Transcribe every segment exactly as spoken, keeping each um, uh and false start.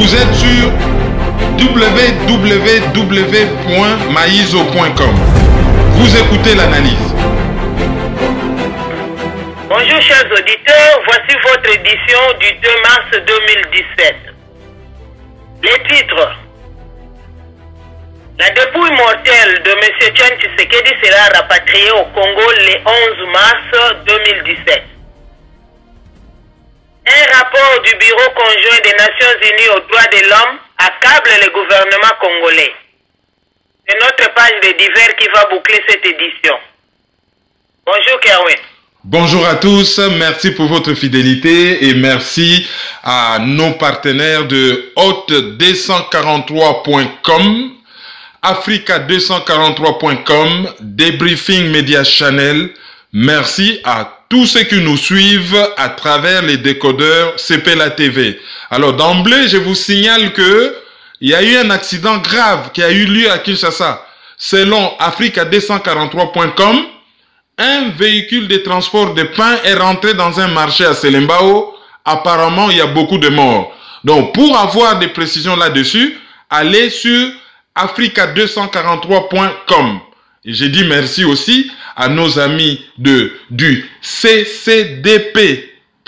Vous êtes sur w w w point maizo point com. Vous écoutez l'analyse. Bonjour chers auditeurs, voici votre édition du deux mars deux mille dix-sept. Les titres. La dépouille mortelle de M. Etienne Tshisekedi sera rapatriée au Congo le onze mars deux mille dix-sept. Un rapport du Bureau conjoint des Nations Unies aux droits de l'homme accable le gouvernement congolais. C'est notre page de divers qui va boucler cette édition. Bonjour Kerwin. Bonjour à tous, merci pour votre fidélité et merci à nos partenaires de Hot deux cent quarante-trois point com, Africa deux cent quarante-trois point com, Debriefing Media Channel. Merci à tous ceux qui nous suivent à travers les décodeurs C P L A T V. Alors d'emblée, je vous signale que il y a eu un accident grave qui a eu lieu à Kinshasa. Selon Africa deux cent quarante-trois point com, un véhicule de transport de pain est rentré dans un marché à Selembao. Apparemment, il y a beaucoup de morts. Donc, pour avoir des précisions là-dessus, allez sur Africa deux cent quarante-trois point com. Et j'ai dit merci aussi à nos amis de du C C D P.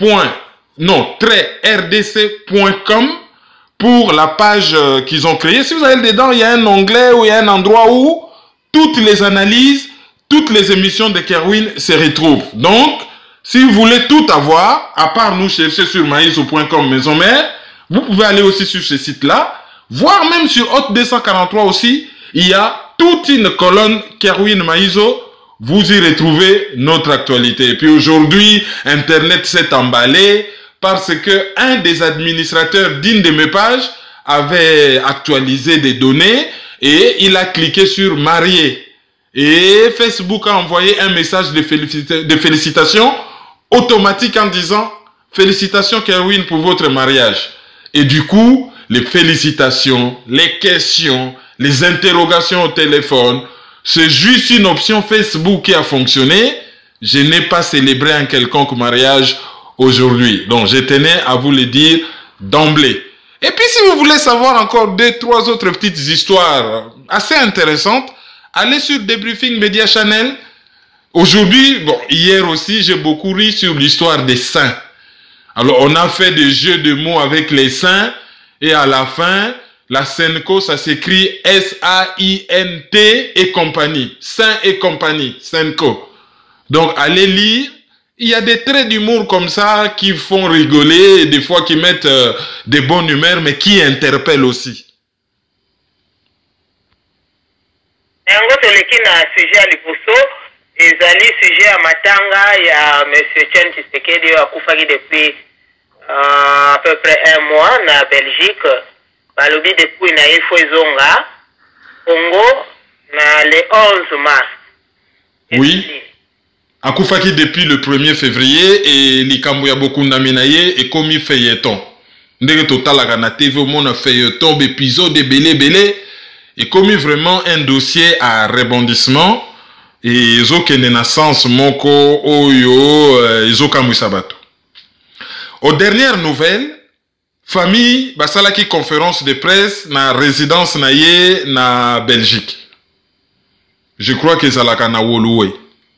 Non, R D C point com pour la page euh, qu'ils ont créée. Si vous allez dedans, il y a un onglet où il y a un endroit où toutes les analyses, toutes les émissions de Kerwin se retrouvent. Donc, si vous voulez tout avoir, à part nous chercher sur maizo point com maison mère, vous pouvez aller aussi sur ce site-là, voire même sur Hot deux cent quarante-trois aussi, il y a toute une colonne Kerwin Maizo, vous y retrouvez notre actualité. Et puis aujourd'hui, Internet s'est emballé parce que un des administrateurs d'une de mes pages avait actualisé des données et il a cliqué sur marier. Et Facebook a envoyé un message de, félicita de félicitations automatique en disant félicitations Kerwin pour votre mariage. Et du coup, les félicitations, les questions, les interrogations au téléphone, c'est juste une option Facebook qui a fonctionné. Je n'ai pas célébré un quelconque mariage aujourd'hui. Donc, je tenais à vous le dire d'emblée. Et puis, si vous voulez savoir encore deux, trois autres petites histoires assez intéressantes, allez sur Debriefing Media Channel. Aujourd'hui, bon, hier aussi, j'ai beaucoup ri sur l'histoire des saints. Alors, on a fait des jeux de mots avec les saints et à la fin, la Senco, ça s'écrit S A I N T et compagnie. Saint et compagnie, Senco. Donc, allez lire. Il y a des traits d'humour comme ça qui font rigoler, et des fois qui mettent euh, des bonnes humeurs, mais qui interpellent aussi. Yango toleki na sujet ya liboso ezali sujet ya matanga ya M. Etienne Tshisekedi akufaki depuis euh, à peu près un mois na Belgique. Balobi depuis na ifo ezonga Congo na le onze mars. Oui. Akufaki depuis le premier février et likambo ya Bokunda Minaye et komi feuilleton. Ndenge totalaka na T V au monde feuilleton épisode belé belé et commis vraiment un dossier à rebondissement et ils ont qu'une naissance moko oyo ils ont comme sabato. Aux dernières nouvelles, famille basalaki conférence de presse na résidence na ye na Belgique. Je crois que zalaka na Woluwe.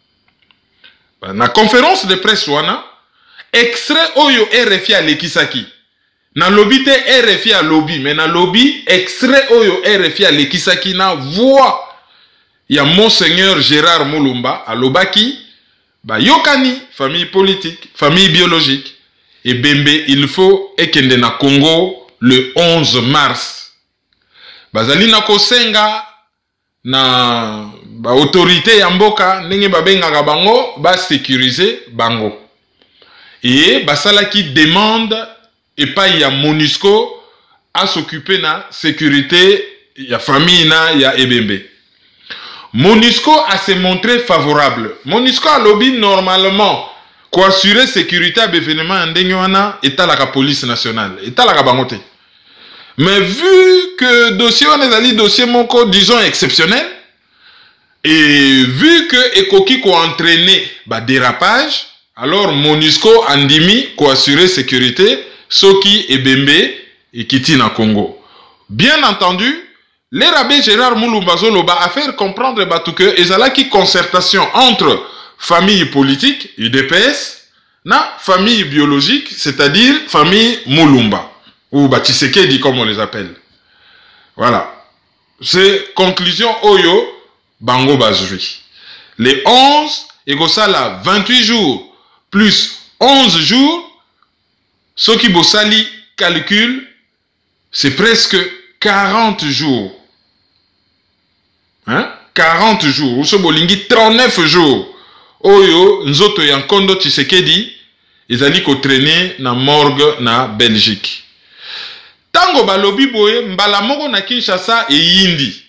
Na conférence de presse wana extrait oyo R F I alekisaki. Na lobby te R F I a lobby, mais na lobby extrait oyo R F I alekisaki na voix ya Monseigneur Gérard Mulumba alobaki ba yokani famille politique, famille biologique et bembe il faut ekende na Congo le onze mars. Bazali na kosenga na ba autorité ya mboka ndenge babengaka bango ba sécuriser bango. Et basalaki demande et pas il y a MONUSCO à s'occuper na sécurité il y a famille na il y a Ebembe. MONUSCO a se montré favorable. MONUSCO a lobby normalement pour assurer sécurité à l'événement ndengwana et la police nationale et la bangote. Mais vu que dossier on est allé dossier moko disons exceptionnel et vu que Ekoki ko entraîné ba dérapage, alors MONUSCO andimi ko assurer sécurité Soki et Bembe et Kiti na Congo. Bien entendu, les rabbins Gérard Moulumba Zoloba a fait comprendre que ezala qui concertation entre famille politique, U D P S, na famille biologique, c'est-à-dire famille Moulumba, ou Batissekedi comme on les appelle. Voilà. C'est conclusion Oyo, Bango Bazui. Les onze, Egosala, vingt-huit jours, plus onze jours, ce qui Bossali calcule, c'est presque quarante jours. Hein? quarante jours. Ou bolingi trente-neuf jours. Oyo, nzoto yankondo Tshisekedi, ils allaient ko traîner na morgue na Belgique. Tango balobi boye, mbala moko na Kinshasa et Yindi.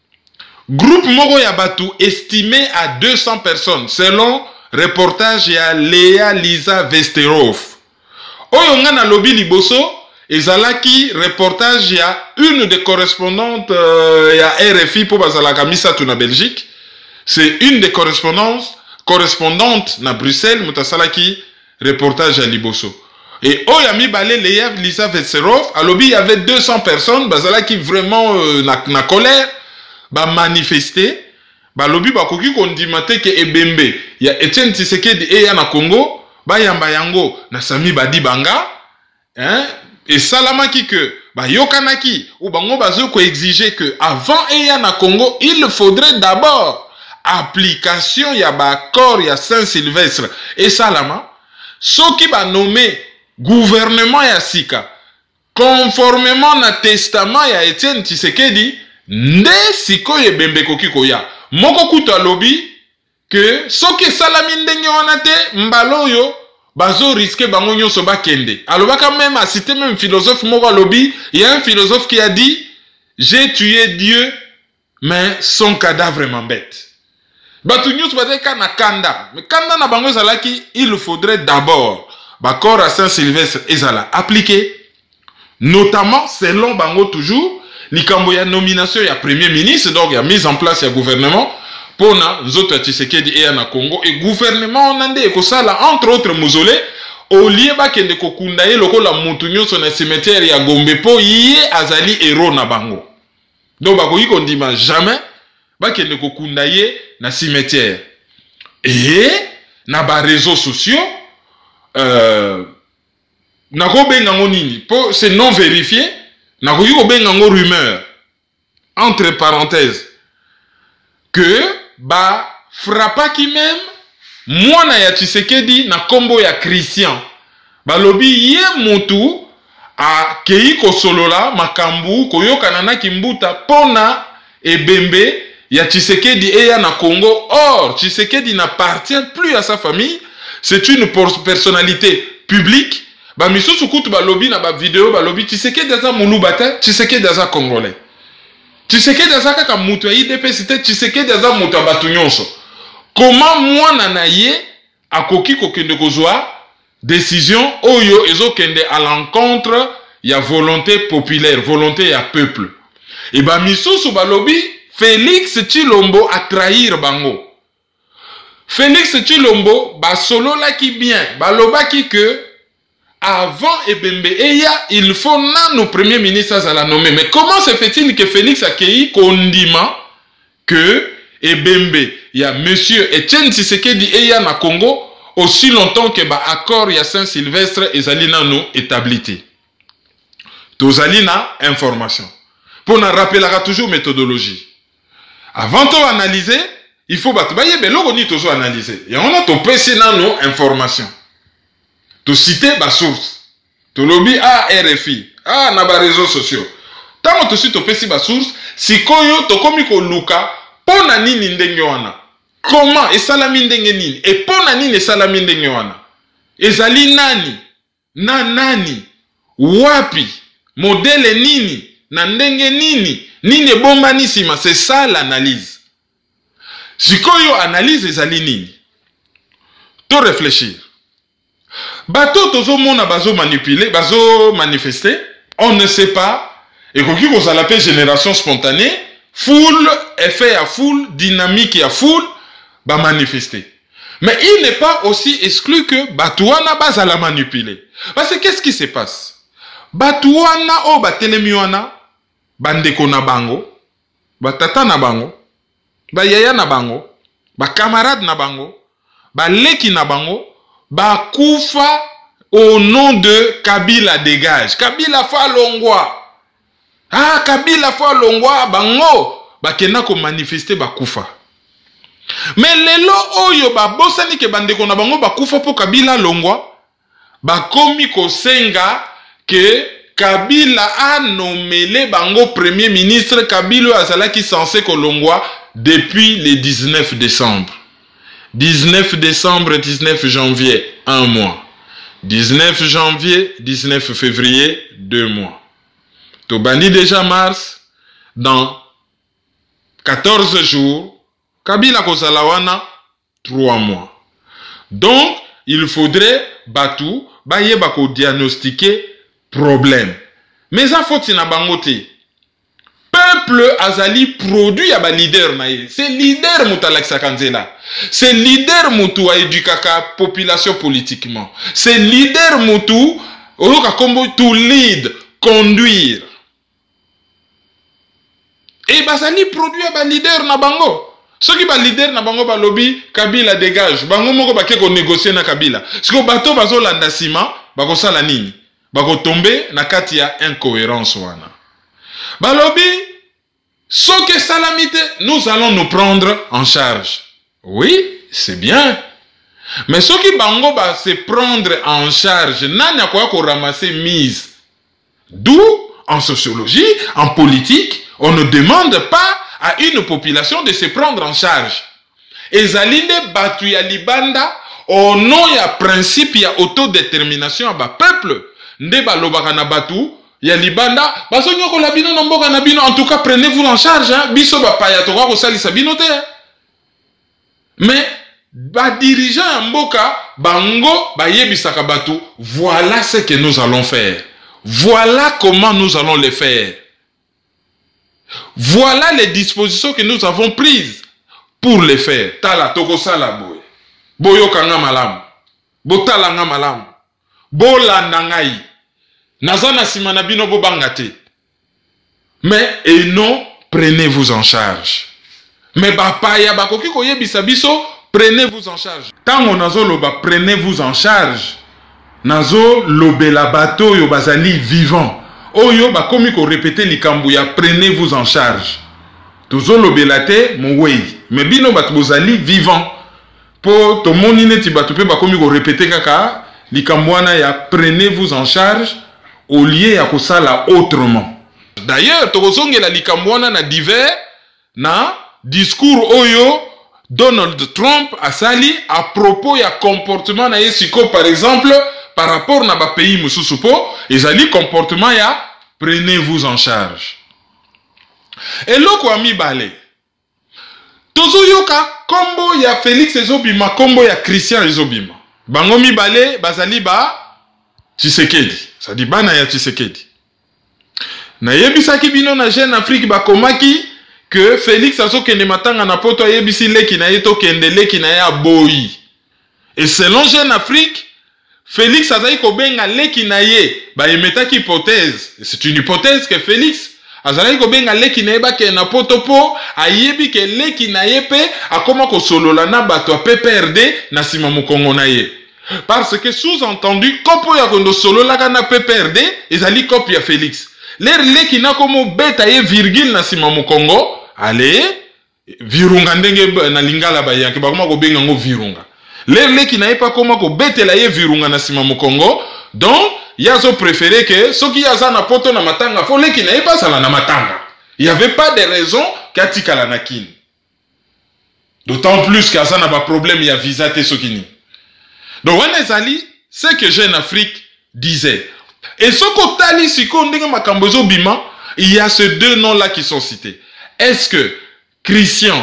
Groupe moko ya batu estimé à deux cents personnes, selon reportage ya Léa Lisa Vesterov. Oyo nga na lobi liboso, ezalaki reportage ya une des correspondantes euh, ya R F I pour bazalaka misatu na Belgique. C'est une des correspondantes, correspondantes na Bruxelles, mutasalaki reportage ya liboso. Et oyo mi balé Léa Lisa Vesterov, à lobi il y avait deux cents personnes, bazalaki vraiment euh, na, na colère, ba manifester, ba lobi ba koki kondimate ke ebembe, ya Etienne Tshisekedi e ya na Congo, ba yamba yango na Sami Badi Banga, hein, et salamaki que ba yokanaki ou bango bazo ko exiger que avant e ya na Congo, il faudrait d'abord application ya ba accord ya Saint-Sylvestre et salama, soki ba nommé gouvernement ya sika conformément na testament ya Etienne Tshisekedi nde sikoye bembe koki koya moko kuta lobi que soki salami ndenge wana te mbalo yo bazo risquer bango nyonso bakende. Alobaka même a cité même philosophe moko lobi, il y a un philosophe qui a dit j'ai tué Dieu mais son cadavre m'embête. Batu nyonso bateka na kanda mais kanda na bango zalaki il faudrait d'abord l'accord à Saint-Sylvestre ezala appliqué, notamment selon bango toujours likambo ya nomination ya premier ministre, donc ya mise en place ya gouvernement pour na nzoto ya Tshisekedi et na Congo, et gouvernement onande ekosala entre autres mozole au lieu bakende kokunda ye lokola mutu nyonso na cimetière ya Gombe po ye azali héros na bango. Donc bakoki kondima jamais bakende kokunda ye na cimetière. Et na ba réseaux sociaux euh nako benga nini po c'est non vérifié, nako yo benga ngo rumeur entre parenthèses que ba frappa qui même mwana ya Tshisekedi na kombo ya Christian balobi ye mutu a kei ko solola makambu koyoka na kimbuta pona ebembe ya Tshisekedi e ya na Congo. Or Tshisekedi n'appartient plus à sa famille, c'est une personnalité publique. Ba misusu kutu balobi na ba vidéo balobi Tshisekedi aza mulubata, Tshisekedi aza congolais. Tshisekedi aza kaka mutu ya I D P, c'était Tshisekedi aza mutu ya batu nyonso. Comment mwana na ye akoki kokende kozwa décision oyo ezokende à l'encontre ya volonté populaire, volonté ya peuple. Et ba misusu balobi Félix Tshilombo a trahir bango. Félix Tshilombo ba solo la ki bien, baloba ki que avant Ebembe Eya, il faut nos premier ministre à la nommer. Mais comment se fait-il que Félix a accueilli Kondima que Ebembe, il y a monsieur Etienne Tshisekedi Eya na Congo aussi longtemps que ba accord ya Saint-Sylvestre et Zalina nous établité. Tozalina information. Pour nous rappeler toujours méthodologie. Avant de analyser, il faut battre. Baye beloko ni toujours analyser. Et on a to pressé dans nos informations. To citer ba source. To lobby à R F I. Ah na ba réseaux sociaux. Tant to cite to pesi ba source, sikoyo to komi ko luka pona nini ndenge wana. Comment et salami ndenge nini? Et pona nini et salami ndenge wana? Ezali nani? Na nani? Wapi? Modèle nini? Na ndenge nini? Nini bomba nisima? C'est ça l'analyse. Sikoyo analyse ezali nini? To réfléchir. Bato tozo mona bazo manipuler, bazo manifester, on ne sait pas. Et qu'on dit qu'on s'appelle génération spontanée, foule, effet à foule, dynamique à foule, bah manifester. Mais il n'est pas aussi exclu que Batouana base à la manipuler. Parce que qu'est-ce qui se passe? batu wana o batelemi wana bandeko na bango, batata na bango, bayaya na bango, bakamarade na bango, baleki na bango, bakufa au nom de Kabila dégage. Kabila fa longwa. Ah, Kabila fa longwa, bango, bakena ko manifester bakufa. Mais lelo oyo babosani ke bandeko na bango bakufa po Kabila longwa, bakomi ko senga que Kabila a nommé les bango premier ministre. Kabila azala qui censé kolongwa depuis le dix-neuf décembre. dix-neuf décembre, dix-neuf janvier, un mois. dix-neuf janvier, dix-neuf février, deux mois. Tobani déjà mars, dans quatorze jours, Kabila Kozalawana, trois mois. Donc, il faudrait Batu, Baye Bako diagnostiquer problème. Mais ça faut na bangote. Peuple azali produit à ba leader naïe. C'est leader Moutalaksa Kanzela. C'est leader Moutou a éduqué la population politiquement. C'est leader Moutou to lead, conduire. Et bazali produit à ba leader na bango. Ceux qui ba leader na bango ba lobby Kabila dégage. Bango moko ba keko négocier na Kabila. Parce que bato bazo landa sima bako sala nini. Bako tomber na kati ya incohérence wana. Ba lobby ce que salamité nous allons nous prendre en charge. Oui, c'est bien. Mais ce qui bango va se prendre en charge, n'a quoi qu'on ramasser mise. D'où, en sociologie, en politique, on ne demande pas à une population de se prendre en charge. Et Zaline batu ya libanda, au nom ya principe ya autodétermination à ba peuple, nde ba lobaka na batu, ya libanda, baso nyoko la bino nomboka na bino, en tout cas prenez-vous en charge, hein, biso ba paya to ko sali sa bino te. Mais, ba dirigeant mboka, bango, ba yebisaka batu, voilà ce que nous allons faire. Voilà comment nous allons le faire. Voilà les dispositions que nous avons prises pour le faire. Tala toko sala boy. Boyo kanga malam. Botala nga malam. Bolanda ngai. Nazana simana bino bo bangate. Mais, et non, prenez-vous en charge. Mais bapaya bakoki ko yebisa biso, prenez-vous en charge. Tango nazo loba prenez-vous en charge. Nazo lobela bato yo bazali vivant. Oyo bakomi ko répéter likambu ya prenez-vous en charge. Tozo lobela te mowei. Mais bino bato bozali vivant. Po to moni neti bato pe bakomi ko répéter kaka likambu wana ya prenez-vous en charge au lieu ya kosala autrement. D'ailleurs, tokozongela likambu wana na divers na discours oyo Donald Trump a sali à propos ya comportement na yesiko par exemple par rapport na ba pays mususupo ezali comportement ya prenez-vous en charge. Et loko ami balé tozo yoka kombo ya Félix ezobima kombo ya Christian ezobima bango mi balé bazali ba Tshisekedi ça dit bana ya Tshisekedi na yebisaki bino na Jeune Afrique bakomaki que Félix a sokende matanga na poto yebisi leki na yeto kende leki na ya boyi. Et selon Jeune Afrique, Félix a zaiko benga leki na ye, ba yemetaki hypothèse. C'est une hypothèse que Félix a zaiko benga leki na ye ba ke na poto po ayebi ke leki na ye pe akoma ko solola na bato a P P R D na sima mukongo na ye. Parce que sous-entendu kopo ya kondo solola kana P P R D ezali kopi ya Félix. L'air leki na komo beta ye virgule na sima mukongo. Allez, virunga ndenge na lingala ba yanke ba koma ko benga ngo virunga. L'air leki na epa koma ko betela ye virunga na sima mukongo. Donc, yazo préféré que soki yaza na poto na matanga fo leki na epa sala na matanga. Il n'y avait pas de raison katika la nakin. D'autant plus qu'il y a un problème, il y a visa te sokini. Donc, Wanezali, c'est que Jeune Afrique disait. Et ce que Siko Ndenge Makambozo Bima, il y a ces deux noms-là qui sont cités. Est-ce que Christian,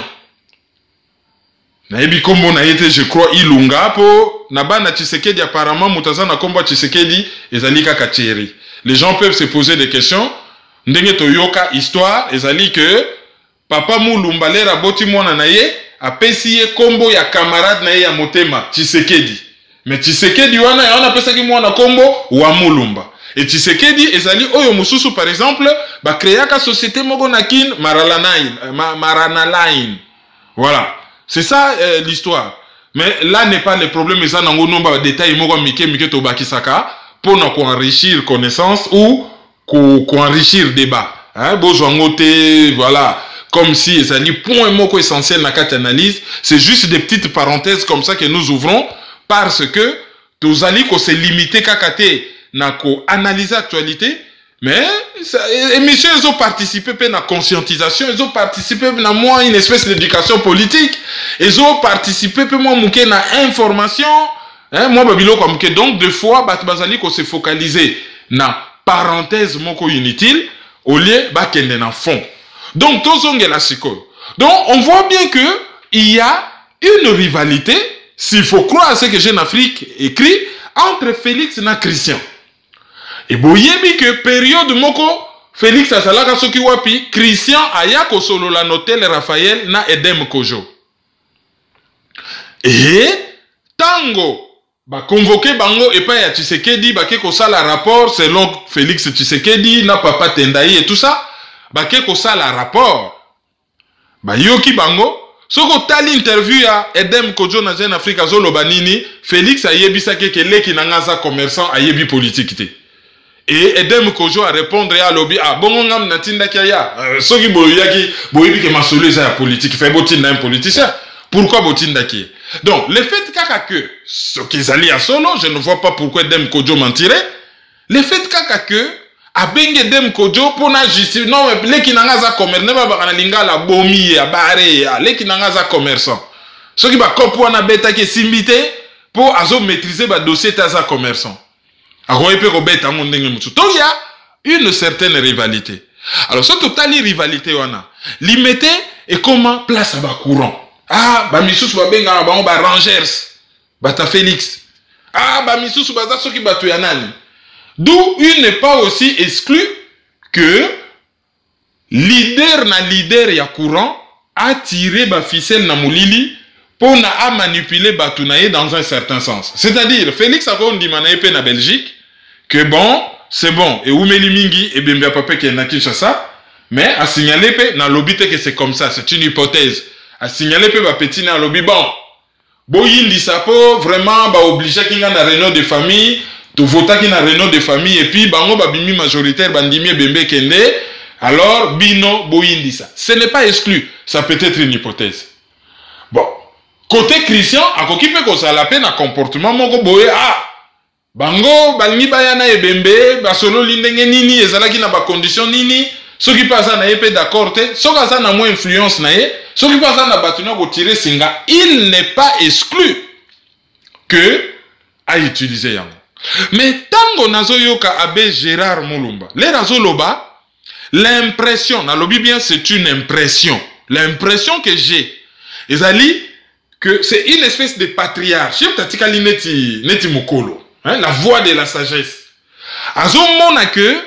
Naebi Kombo na été, je crois, Ilunga, po, Nabana Tshisekedi, apparemment, Moutazana Kombo Tshisekedi, Ezalika Kacheri. Les gens peuvent se poser des questions. Ndenge Toyoka, histoire, Ezali que Papa Moulumba lera boti mwana na ye, apesiye kombo ya camarade na ye ya motema, Tshisekedi. Mais Tshisekedi wana ya wana pesaki mwana kombo wa Moulumba. Et Tshisekedi ezali oyo mususu par exemple ba créaka société moko nakin Maralanaine Maranaline. Voilà, c'est ça euh, l'histoire. Mais là n'est pas le problème, mais ça n'a pas de détails moko mike mike to bakisaka pour nous enrichir connaissance ou qu'on enrichir débat. Hein, Bozwangote, voilà, comme si ezali point moko essentiel na carte analyse, c'est juste des petites parenthèses comme ça que nous ouvrons parce que tous allons ko se limiter kakate na ko analyser l'actualité, mais les messieurs ils ont participé à la conscientisation, ils ont participé à moi une espèce d'éducation politique, ils ont participé à moi mouké na information, hein, moi babilo comme que donc deux fois bat bazali ko se focaliser na parenthèse moko inutile au lieu ba kende na fond. Donc tozonge la siko. Donc on voit bien que il y a une rivalité, s'il faut croire à ce que Jeune Afrique écrit, entre Félix et Christian. Et boyebi que période moko Félix asalaka soki wapi Christian aya ko solo la notel Raphaël na Edem Kojo. Et tango ba convoqué bango et pas ya Tshisekedi ba ke ko sala rapport selon Félix Tshisekedi na papa Tendai et tout ça ba ke ko sala rapport ba yoki bango soko tali interview ya Edem Kojo na Jeune Afrique azolo banini Félix ayebisa ke leki na ngaza commerçant ayebi politique te. Et Edem Kojo a répondre à lobby ah bon ngam na tinda kaya so ki boyaki boyebi ke masolo za politique fait botinda un politicien pourquoi botinda ki. Donc le fait kaka que ce qu'ils allaient à solo, je ne vois pas pourquoi Edem Kojo mentirait. Le fait kaka que abenge Edem Kojo pour na justice non leki na ngaza commerçant ba ba na lingala bomi ya bare ya leki na ngaza commerçant. Ce qui ba kopo na beta ke simbité pour azo maîtriser ba dossier taza commerçant. Alors, il y a une certaine rivalité. Alors, ce total rivalité, on a limité et comment place à bas courant. Ah, bah, Missous va bien, bah, bah, Rangers, bah, ta Félix. Ah, bah, Missous va ça, ce qui bat Yanani. D'où il n'est pas aussi exclu que leader na leader ya courant a tiré ba ficelle na moulili pour na a manipuler Batounaye dans un certain sens. C'est-à-dire, Félix a dit manaïpe na Belgique que bon, c'est bon, et Oumeli Mingi et Bemba Papé qui est na Kinshasa, mais à signaler pe na lobby que c'est comme ça, c'est une hypothèse. À signaler pe ba petit na lobby bon. Boyindi sapo vraiment ba obligé qu'il y a na réunion de famille, tout vota qui na réunion de famille et puis bango ba bimi majoritaire bandimi Bembe Kende, alors bino boyindi ça. Ce n'est pas exclu, ça peut être une hypothèse. Bon. Côté Christian, à koki pe ko sala pe na comportement moko boye ah bango balingi bayana ebembe basolo lindenge nini ezalaki na ba condition nini soki pasa na epe d'accord te soki asa na moins influence na ye soki pasa na batuna ko tirer singa il n'est pas exclu que a utiliser yango. Mais tango nazoyoka abe Gérard Mulumba les razoloba l'impression na lobi bien c'est une impression l'impression que j'ai ezali que c'est une espèce de patriarche. Neti, neti mukolo, hein, la voix de la sagesse. Azomona que,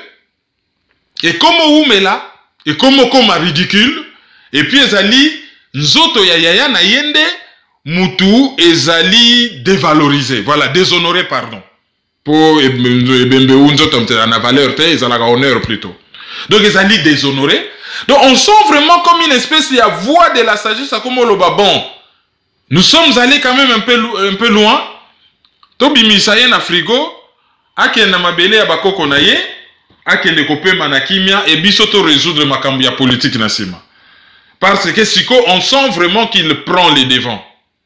et comme oumela, et comme comme ridicule, et puis ezali, nzoto ya yaya na yende, mutu ezali dévalorisé. Voilà, déshonoré, pardon. Pour ebembe unzoto mte na valeur te, ezalaka honneur plutôt. Donc ezali déshonoré. Donc on sent vraiment comme une espèce de voix de la sagesse, comme le babon. Nous sommes allés quand même un peu, un peu loin. Tobi misaye na frigo, ake na mabele ya bakoko na ye, ake ne kope manakimia, et bisoto résoudre makambia politique na sima. Parce que siko, on sent vraiment qu'il prend les devants.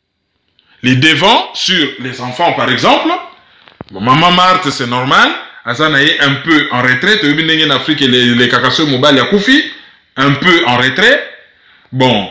Les devants sur les enfants, par exemple. Bon, maman Marthe, c'est normal. Asana est un peu en retraite. En Afrique, les, les kakasso mobile ya koufi, un peu en retrait. Bon.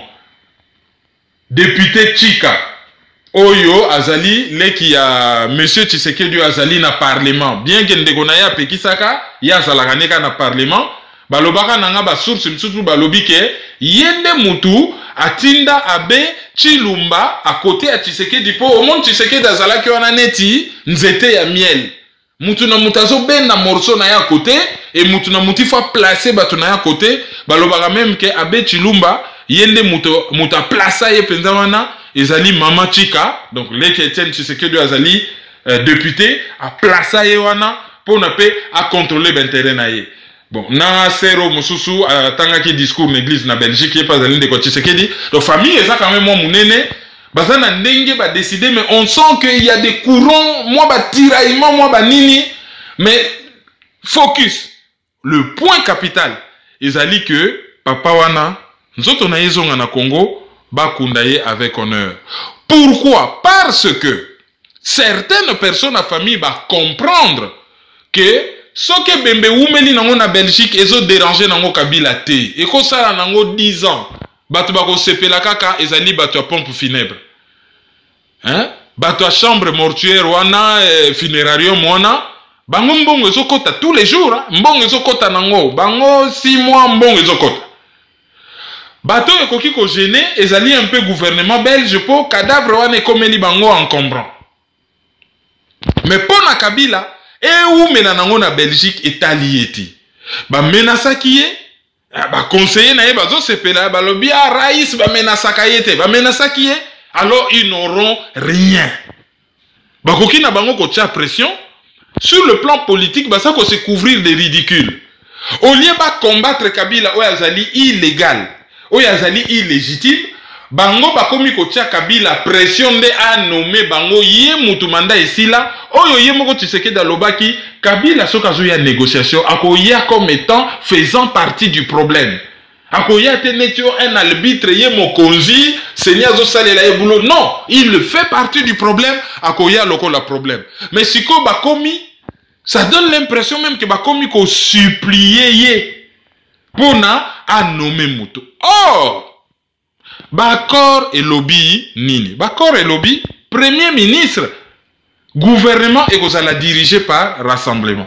Député Chika, Oyo Azali, les qui a Monsieur Tshisekedi Azali na parlement, bien que Ndegonaya Pekisaka, ya Zalaganeka na parlement, balobaka nanga ba source msusu balobi ke yende mutu atinda abe Chilumba à côté à Tshisekedi po au monde Tshisekedi Azala ki wana neti nzete ya miel. Mutu na mutazo ben na morceau na ya côté et mutu na muti fa placer batu na ya côté, balobaka même ke abe Chilumba yende muto muta plaça ye penza wana ezali mama Chika donc les chrétiens Tshisekedi azali euh, député a plaça ye wana pour ne pas à contrôler l'intérêt naïe. Bon, na sero mususu tanga ki discours l'église na Belgique qui pas allé de côté ce qui dit. Donc famille ça quand même moi munene, baza na ndenge ba décider mais on sent qu'il y a des courants, moi ba tiraillement, moi ba nini, mais focus. Le point capital, ils a dit que papa wana nzoto na yezonga na Congo ba kundaye avec honneur. Pourquoi? Parce que certaines personnes à famille va comprendre que ce que Bembe Oumeli nango na Belgique ezo déranger nango Kabila te. Et ko sala nango dix ans. Batu bako sepela kaka ezali batu ya pompe funèbre. Hein? Batu ya chambre mortuaire wana eh, funérarium wana bango mbongo ezo kota tous les jours, hein? Mbongo ezo kota nango. Bango six mois mbongo ezo kota. Bato ekoki ko gêner ezali un peu gouvernement belge pour cadavre wana ekomeli bango encombrant. Mais pour na Kabila et où mena nango na Belgique etali eti ba menasaki ye ba conseiller na ye bazo sepela ba lobi a raïs ba menasaka yete ba menasaki ye alors ils n'auront rien. Ba koki na bango ko tia pression sur le plan politique ba ça ko se couvrir des ridicules. Au lieu ba combattre Kabila o azali illégal, o azali illégitime, bango bakomi kotia Kabila pression de a nommer bango ye mutu manda esila oyo ye moko Tshisekedi alobaki Kabila soka zo ya négociation akoya comme étant faisant partie du problème. Akoya tenetio un arbitre ye mokonzi seigneur zo salela ye boulot. Non, il fait partie du problème, akoya loko la problème. Mais siko bakomi ça donne l'impression même que bakomi ko supplier ye pour na a nommer mutu. Or Bakor et lobby nini. Bakor et lobby, premier ministre, gouvernement et vous allez dirigé par rassemblement.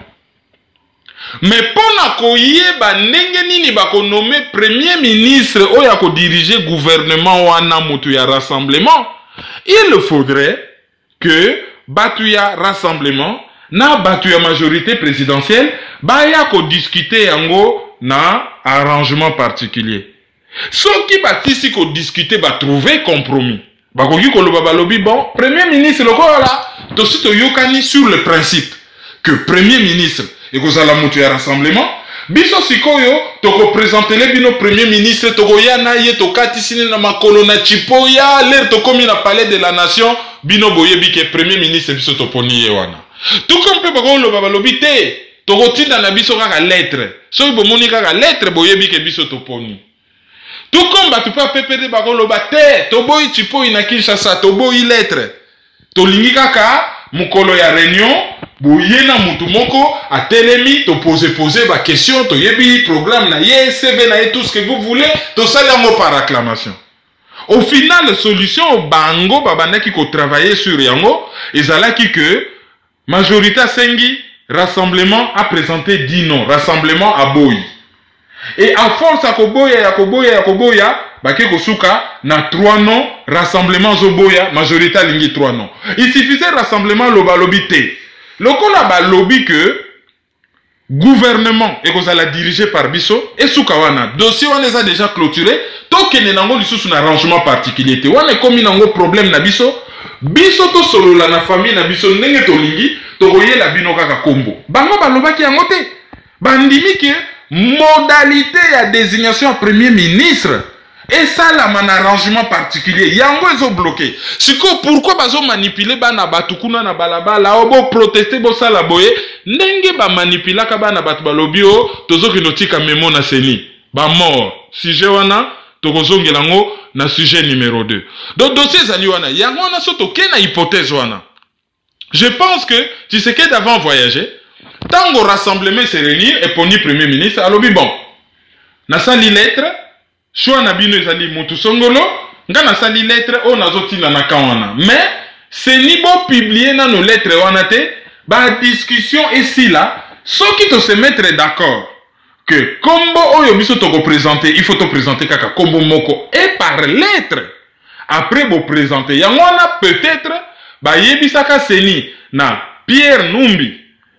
Mais pour na koye ba nenge nini ba ko nommé premier ministre ou ya ko diriger gouvernement wana mutu ya rassemblement, il faudrait que batu ya rassemblement na batu ya majorité présidentielle ba ya ko discuter yango na arrangement particulier. Ce qui bâtissent qu'on discuter va trouver compromis. Bakoki koloba balobi bon, premier ministre le là, dosi to yokani sur le principe que premier ministre et que ça la mutu ya rassemblement, biso sikoyo to ko présenter le bino premier ministre to ko ya na ye to katisine na makolo na chipoya l'air to komi na palais de la nation bino boyebi ke premier ministre biso to poni ye wana. Tout comme pe bako loba balobi te to ko tinda na biso kaka lettre. So bo moni kaka lettre boyebi ke biso to poni. Tout comme tu peux P P D bagolo bate, toboy chipo inaki chasa, toboy lettre. To lingi kaka, mukolo ya réunion, boyena mutu moko, a telemi, to pose pose ba question, to yebi programme na ye, C V na ye, tout ce que vous voulez, to salango par acclamation. Au final, la solution, bango, babanaki ko travailler sur yango, ezalaki que, majorité sengi, rassemblement a présenté dix noms, rassemblement à boy. Et à force à Koboya, à Koboya, à Koboya, Baké Kosuka, na trois noms, rassemblement Zoboya, majorité lingi trois noms. Il suffisait rassemblement loba lobby té. Loko la ba lobby que gouvernement et qu'on a dirigé par Bisso et Soukawana. Dossier on les a déjà clôturé. Toke ne nango lisusu un arrangement particulier. On est comme nango problème na Bisso. Bisso to solo la na famille na Bisso nenge to lingi to koye la bino kaka kombo. Bango ba loba ki angote. Bandimi ke modalité à désignation premier ministre et ça là un arrangement particulier yango ils ont bloqué. Siko pourquoi bazo manipuler bana batukuna na balabala obo protester bo sala boye ndenge ba manipula ka bana batu balobio tozo kinotika memo na seni ba mort sujet wana tokozongela ngo na sujet numéro deux. Donc dossier zali wana yango na soto kena hypothèse wana. Je pense que tu sais que d'avant voyager tant au rassemblement se réunir et pour ni premier ministre, alors bon, na sali lettre, choix na bino ezali mutu songolo, nga na sali lettre o nazoti na nakawana. Mais c'est ni bon publier na nos lettres wana te, ba discussion ici là, ceux qui te se mettre d'accord que combo oyo biso to présenter, il faut te présenter kaka combo moko et par lettre. Après vous présenter, yangwana peut-être ba yebisaka seni na Pierre Numbi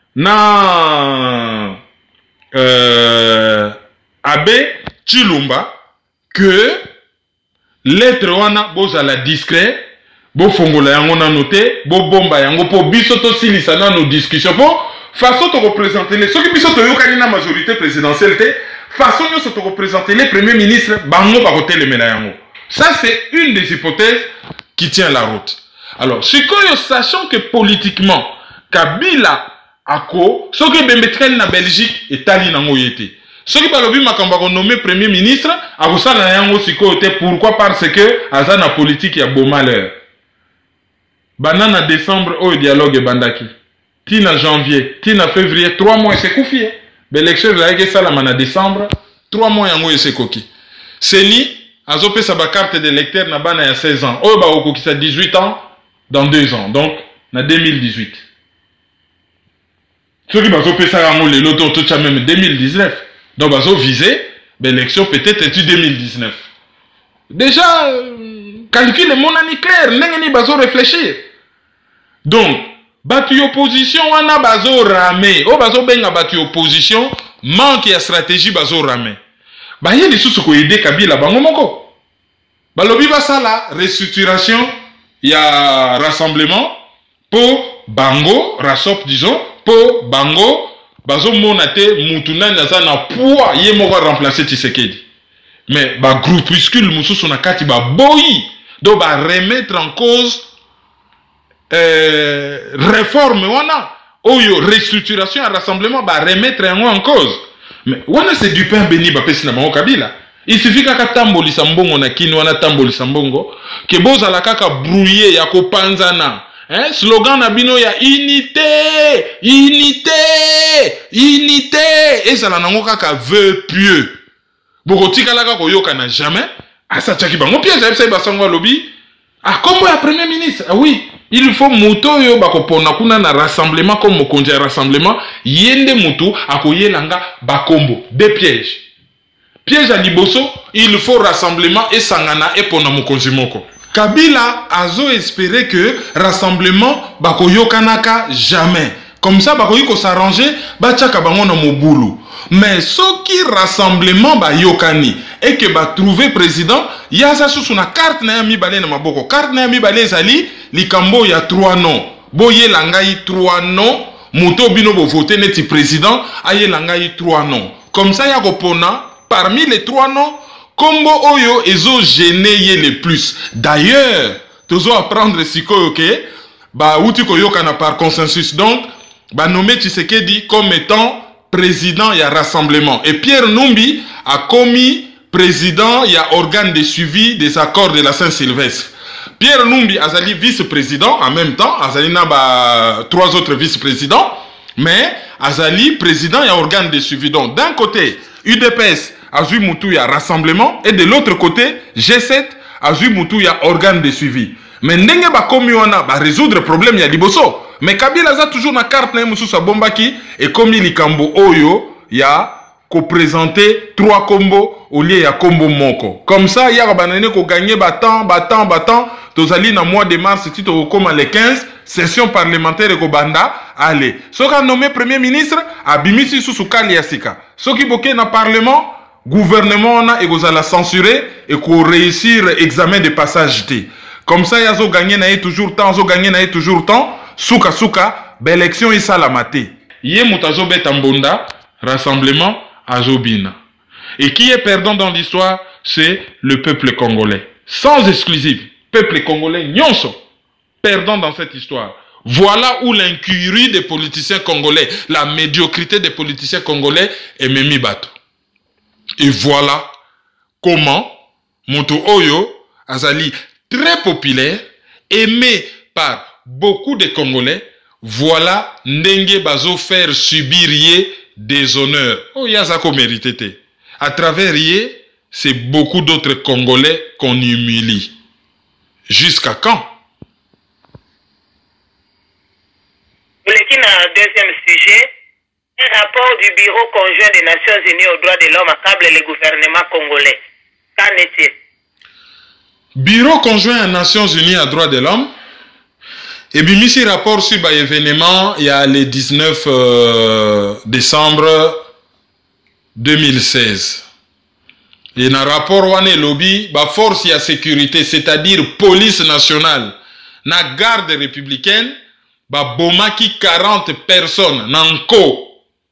na euh, Abbé Chilumba que lettre wana bozala discret bo fongola yango na noté bo bomba yango po biso to silisa na nos discussions po façon de représenter les ceux qui sont la majorité présidentielle, façon de représenter les premiers ministres, bango baroté les médaillons. Ça, c'est une des hypothèses qui tient la route. Alors, sachant que politiquement, Kabila ako, ce que Bembetrel na Belgique et Tali nango yete. Ce qui parle bien quand nommé premier ministre, à vous ça yango sikote. Pourquoi? Parce que azana politique ya beau malheur. Banana décembre au dialogue bandaki. Tina janvier, tina février, trois mois c'est koufi. L'élection de la ça la mana décembre, trois mois yango c'est koki. C'est ni azopé sa carte d'électeur na bana ya seize ans. Oh ba oko qui ça dix-huit ans dans deux ans. Donc na deux mille dix-huit. Ceux qui bazopé ça yango les loto tout ça même deux mille dix-neuf. Donc bazo visé l'élection peut-être est deux mille dix-neuf. Déjà euh, calcul mon année clair, n'engeni bazo réfléchir. Donc batu opposition wana bazo ramé. Oh bazo benga batu opposition manque ya stratégie bazo ramé. Ba yé les sous ko aider Kabila bango moko. Ba lobi ba sala restructuration ya rassemblement pour bango rasop disons pour bango bazo monate mutuna naza na poids yé moko remplacer Tshisekedi. Mais ba groupuscule mususu na kati ba boyi do ba remettre en cause euh, réforme wana oyo restructuration à rassemblement ba remettre en cause. Mais wana c'est du pain béni ba pesi na bango Kabila. Il suffit kaka tambolisa mbongo na kini wana tambolisa mbongo ke boza la kaka brouiller ya ko panzana. Hein? Slogan na bino ya unité, unité, unité. Et ça la nango kaka vœu pieux. Boko tika la kaka yoka na jamais. Ah ça tchaki bango piège ça ba sangwa lobby. Ah comme ya premier ministre. Ah oui, il faut moto yo bako pona kuna na rassemblement comme mokonzi ya rassemblement yende moto akoyelanga bakombo. Des pièges. Piège à liboso, il faut rassemblement et sangana et pona mokonzi moko. Kabila azo espérer que rassemblement bako kanaka jamais. Comme ça bako yiko s'arranger ba tchaka bango na mobulu. Mais ce qui rassemblement ba yokani et que ba trouver président, ya sa sous na carte na mi balé na maboko. Carte na mi balé zali likambo ya trois noms. Boye langai trois noms, moto bino bo voter neti président, aye langai trois noms. Comme ça ya kopona parmi les trois noms Kombo Oyo ezo gêné le plus. D'ailleurs, tozo apprendre siko que ba outi koyokana par consensus. Donc, ba nommé Tshisekedi comme étant président ya rassemblement. Et Pierre Numbi a commis président ya organe de suivi des accords de la Saint-Sylvestre. Pierre Numbi azali vice-président en même temps, azali na ba trois autres vice-présidents, mais azali président ya organe de suivi. Donc, d'un côté, U D P S Azui Moutouya rassemblement et de l'autre côté G sept Azui Moutouya organe de suivi. Mais ndenge ba komi wana ba résoudre problème ya liboso. Mais Kabila za toujours na carte na musu sa bombaki et komi likambo oyo ya ko présenter trois combos au lieu ya combo moko. Comme ça ya banane ko gagner battant battant battant tozali na mois de mars tito koma le quinze session parlementaire ko banda allez. Soka nommé premier ministre abimisi susu kali ya sika. Soki boké na parlement gouvernement na et la censurer et qu'on réussir examen de passage T. Comme ça, y a zo gagné na toujours temps, zo gagné na toujours temps, souka souka, ben élection y salamate. Yé moutazo betambonda, rassemblement azobina. Et qui est perdant dans l'histoire, c'est le peuple congolais. Sans exclusive, peuple congolais nyonso, perdant dans cette histoire. Voilà où l'incurie des politiciens congolais, la médiocrité des politiciens congolais est Memi Bato. Et voilà comment Moto Oyo Azali, très populaire, aimé par beaucoup de Congolais, voilà Ndenge Bazo faire subir yé des honneurs. Oh, Yazako mérité. À travers yé, c'est beaucoup d'autres Congolais qu'on humilie. Jusqu'à quand? Un deuxième sujet. Un rapport du Bureau conjoint des Nations Unies aux droits de l'homme accable le gouvernement congolais. Qu'en est-il? Bureau conjoint des Nations Unies aux droits de l'homme. Et bien, ici, rapport sur l'événement, il y a le dix-neuf euh, décembre deux mille seize. Et dans le rapport, on a lobby, la force de sécurité, c'est-à-dire police nationale, la garde républicaine, babomaki quarante personnes nanko,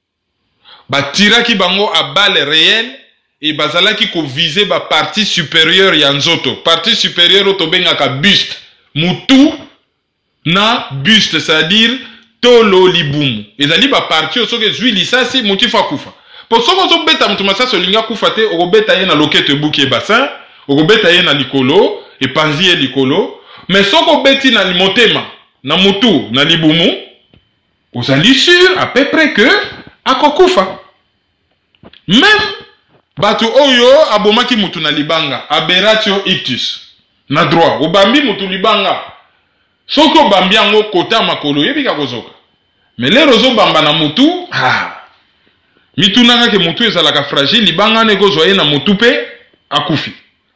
batiraki bango à balles réelles et bazalaki ko viser ba partie supérieure ya nzoto. Partie supérieure otobengaka buste, mutu na buste, c'est-à-dire tolo libumu. Ezali ba partie osoke zwi lisasi mutu fa kufa. Po soko zo beta mutu masasi olinga kufa te, okobeta ye na lokete buki bassin, okobeta ye na likolo et panzi ye likolo, mais soko beti na limotema na mutu na libumu, ozali sûr à peu près que akokufa. Même batu oyo abomaki mutu na libanga, aberratio ictus na droit, obambi mutu libanga, soko bambi yango kota makolo yebika kozoka. Mais les rozo bamba na mutu, ah, mituna ke mutu ezalaka fragile, libanga ne kozwa ye na mutu pe akufi.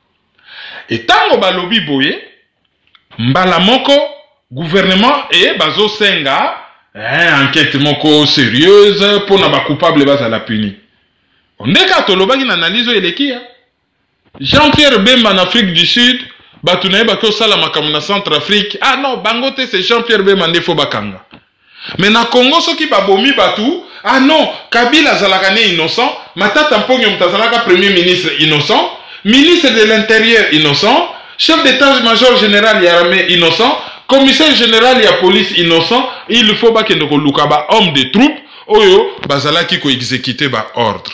Et tango balobi boye, mbala moko gouvernement et bazo senga hein, enquête moko sérieuse pour na ba coupable bazala puni. Ondeka tolobaki na analyse elekia Jean-Pierre Bemba en Afrique du Sud, batu na yeba ko sala makambo na Centrafrique. Ah non, bangote c'est Jean-Pierre Bemba ndefo bakanga. Mais na Congo soki babomi batu, ah non, Kabila azalaka ne innocent, Matata Mponyo mtazalaka premier ministre innocent, ministre de l'Intérieur innocent, chef d'état-major général ya armée innocent, commissaire général ya police innocent, il faut ba kende ko luka ba homme de troupe oyo bazalaki ko exécuter ba ordre.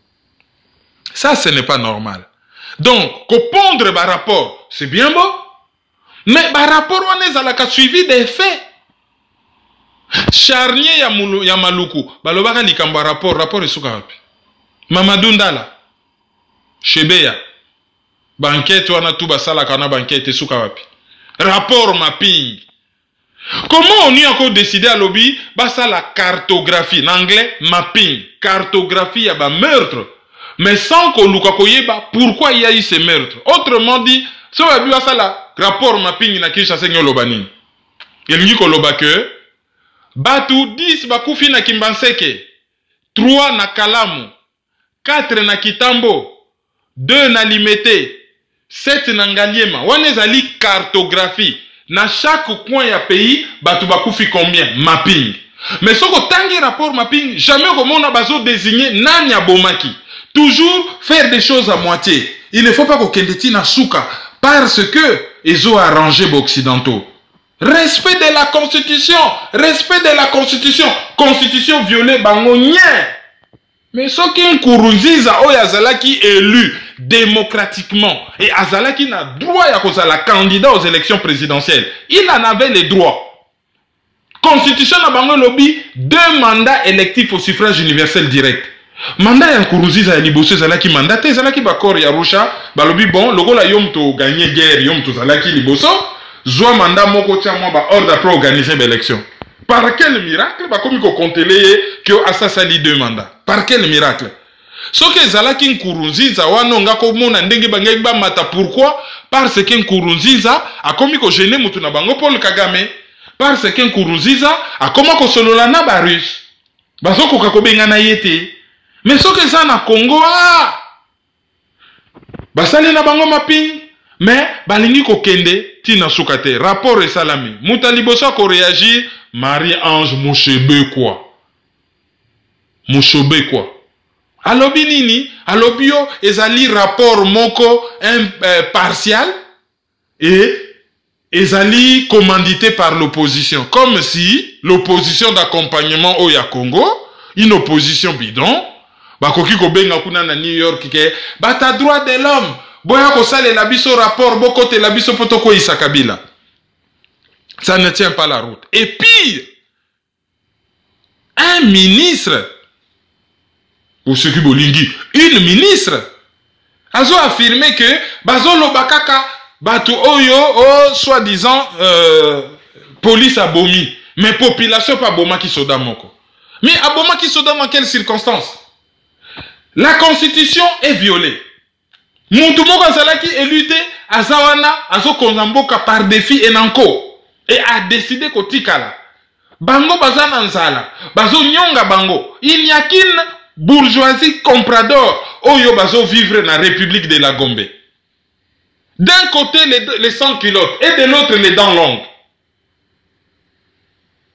Ça, ce n'est pas normal. Donc, qu'on pondre par rapport, c'est bien beau. Mais par rapport, on est suivi des faits. Charnier ya maluku. Balobaka likamba rapport, rapport est soukapi. Mamadou Ndala. Chebeya. Banquette, wana tout basala kana banquette soukapi. Rapport mapping. Comment on y a encore décidé à lobby? Basa la cartographie. En anglais, mapping. Cartographie ya ba meurtre. Mais sans qu'on nous koyeba pourquoi il y a eu ces meurtres. Autrement dit, si on a vu ça là, rapport mapping na kisha senyo lobani. Il dit ko loba que batu dix bakufi na Kimbanseke, trois na Kalamu, quatre na Kitambo, deux na Limete, sept na Ngaliema. On ezali cartographie. Na chaque coin ya pays, batu bakufi combien? Mapping. Mais si on tangi rapport mapping, jamais comment on a besoin de désigner nani abomaki. Toujours faire des choses à moitié. Il ne faut pas qu'on kendeti na souka parce que ils ont arrangé les occidentaux. Respect de la constitution, respect de la constitution, constitution violée bango nye. Mais ce qui est Nkurunziza oyo azalaki élu démocratiquement et azalaki na droit ya kozala candidat aux élections présidentielles. Il en avait les droits. Constitution na bango lobby deux mandats électifs au suffrage universel direct. Mandat ya Nkurunziza ya liboso ezalaki mandat te ezalaki bakor ya Arusha balobi bon lokola yom to gagner guerre yom to zalaki liboso zwa mandat moko tia mo ba ordre pour organiser l'élection. Par quel miracle ba komi ko kontele que asasali deux mandats? Par quel miracle? Soki ezalaki Nkurunziza wana nga ko mona ndenge bangai ba mata, pourquoi? Parce que Nkurunziza a komi ko gêner mutu na bango Paul Kagame. Parce que Nkurunziza a komi ko solola na ba russe. Bazoko ka ko benga na yete. Mais ce que ça na Congo, ah, basali na bango mapping, mais balingi ko kende tina sukate rapport et salami. Mutalibosa ko réagir, Marie-Ange Mouchebe quoi. Mouchebe quoi. Alobi nini, alobio ezali rapport moko impartial et ezali commandité par l'opposition. Comme si l'opposition d'accompagnement au ya Congo, une opposition bidon, bakoki ko benga kuna na New York ke bata droit de l'homme boya ko sale la biso rapport boko te la biso poto ko Isa Kabila. Ça ne tient pas la route. Et pire, un ministre ou ce qui bolingi, une ministre azo affirmé que bazo lobakaka batu oyo o soi-disant euh, police abomi mais population pas boma ki soda moko. Mais aboma ki soda dans quelles circonstances? La constitution est violée. Muntu moko azalaki élu te azawana azo konzamboka par défi enanko et a décidé ko tikala. Bango bazana nzala, bazo nyonga bango. Il n'y a qu'une bourgeoisie comprador oyo bazo vivre na République de la Gombe. D'un côté les, les sans culottes et de l'autre les dents longues.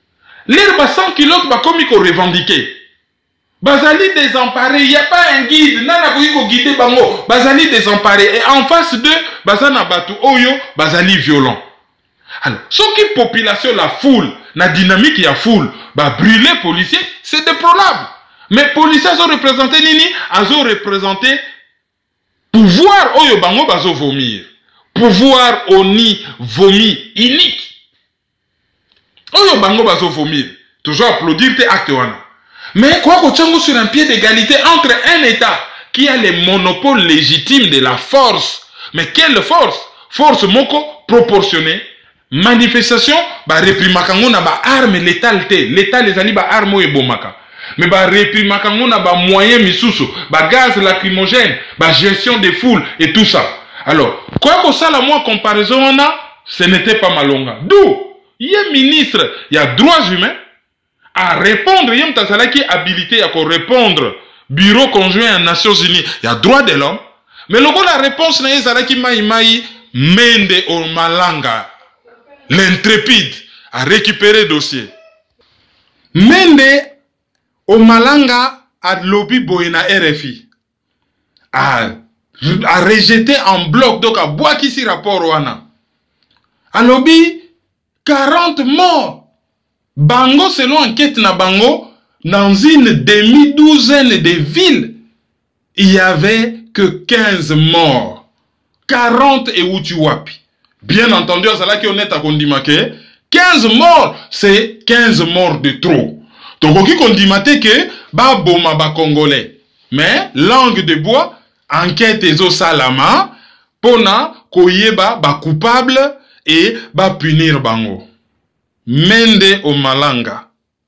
L'air bas cent kilos, bah comme il faut revendiquer. Bazali désemparé, il n'y a pas un guide, nana ko guider bango. Bazali désemparé et en face de bazana batu oyo, bazali violent. Alors, ce qui population la foule, la dynamique il y a foule, bah brûler policiers, c'est déplorable. Mais policiers ont représenté nini, ils ont représenté pouvoir oyo bango bazo vomir. Pouvoir oni vomi unique. Oyo bango bazo vomir. Toujours applaudir tes actes wana. Mais quoi qu'on tient sur un pied d'égalité entre un État qui a les monopoles légitimes de la force. Mais quelle force? Force moko proportionnée. Manifestation, bah réprimakango na ba arme létalité. L'État les ali ba arme et bomaka. Mais bah réprimakango na ba moyen misusu, ba gaz lacrymogène, ba gestion des foules et tout ça. Alors, quoi qu'on ça la moi comparaison on a, ce n'était pas malonga. D'où il y a ministre, il y a droits humains. À répondre, il y a un qui est habilité à répondre. Bureau conjoint aux Nations Unies, il y a droit de l'homme. Mais le la réponse n'est pas qui maï maï Mende Omalanga, l'intrépide, a récupéré le dossier. Mende Omalanga a lobby boyena R F I, a, a rejeté en bloc, donc à bois qui s'y rapport wana. A lobby quarante morts. Bango, selon enquête na Bango, dans une demi-douzaine de villes, il n'y avait que quinze morts. quarante et Utiwapi. Bien entendu, à cela qui est honnête à Kondimake, quinze morts, c'est quinze morts de trop. Donc, on dit que ba boma ba congolais. Mais, langue de bois, enquête ezo salama, pona koyeba ba coupable et ba punir Bango. Mende Omalanga.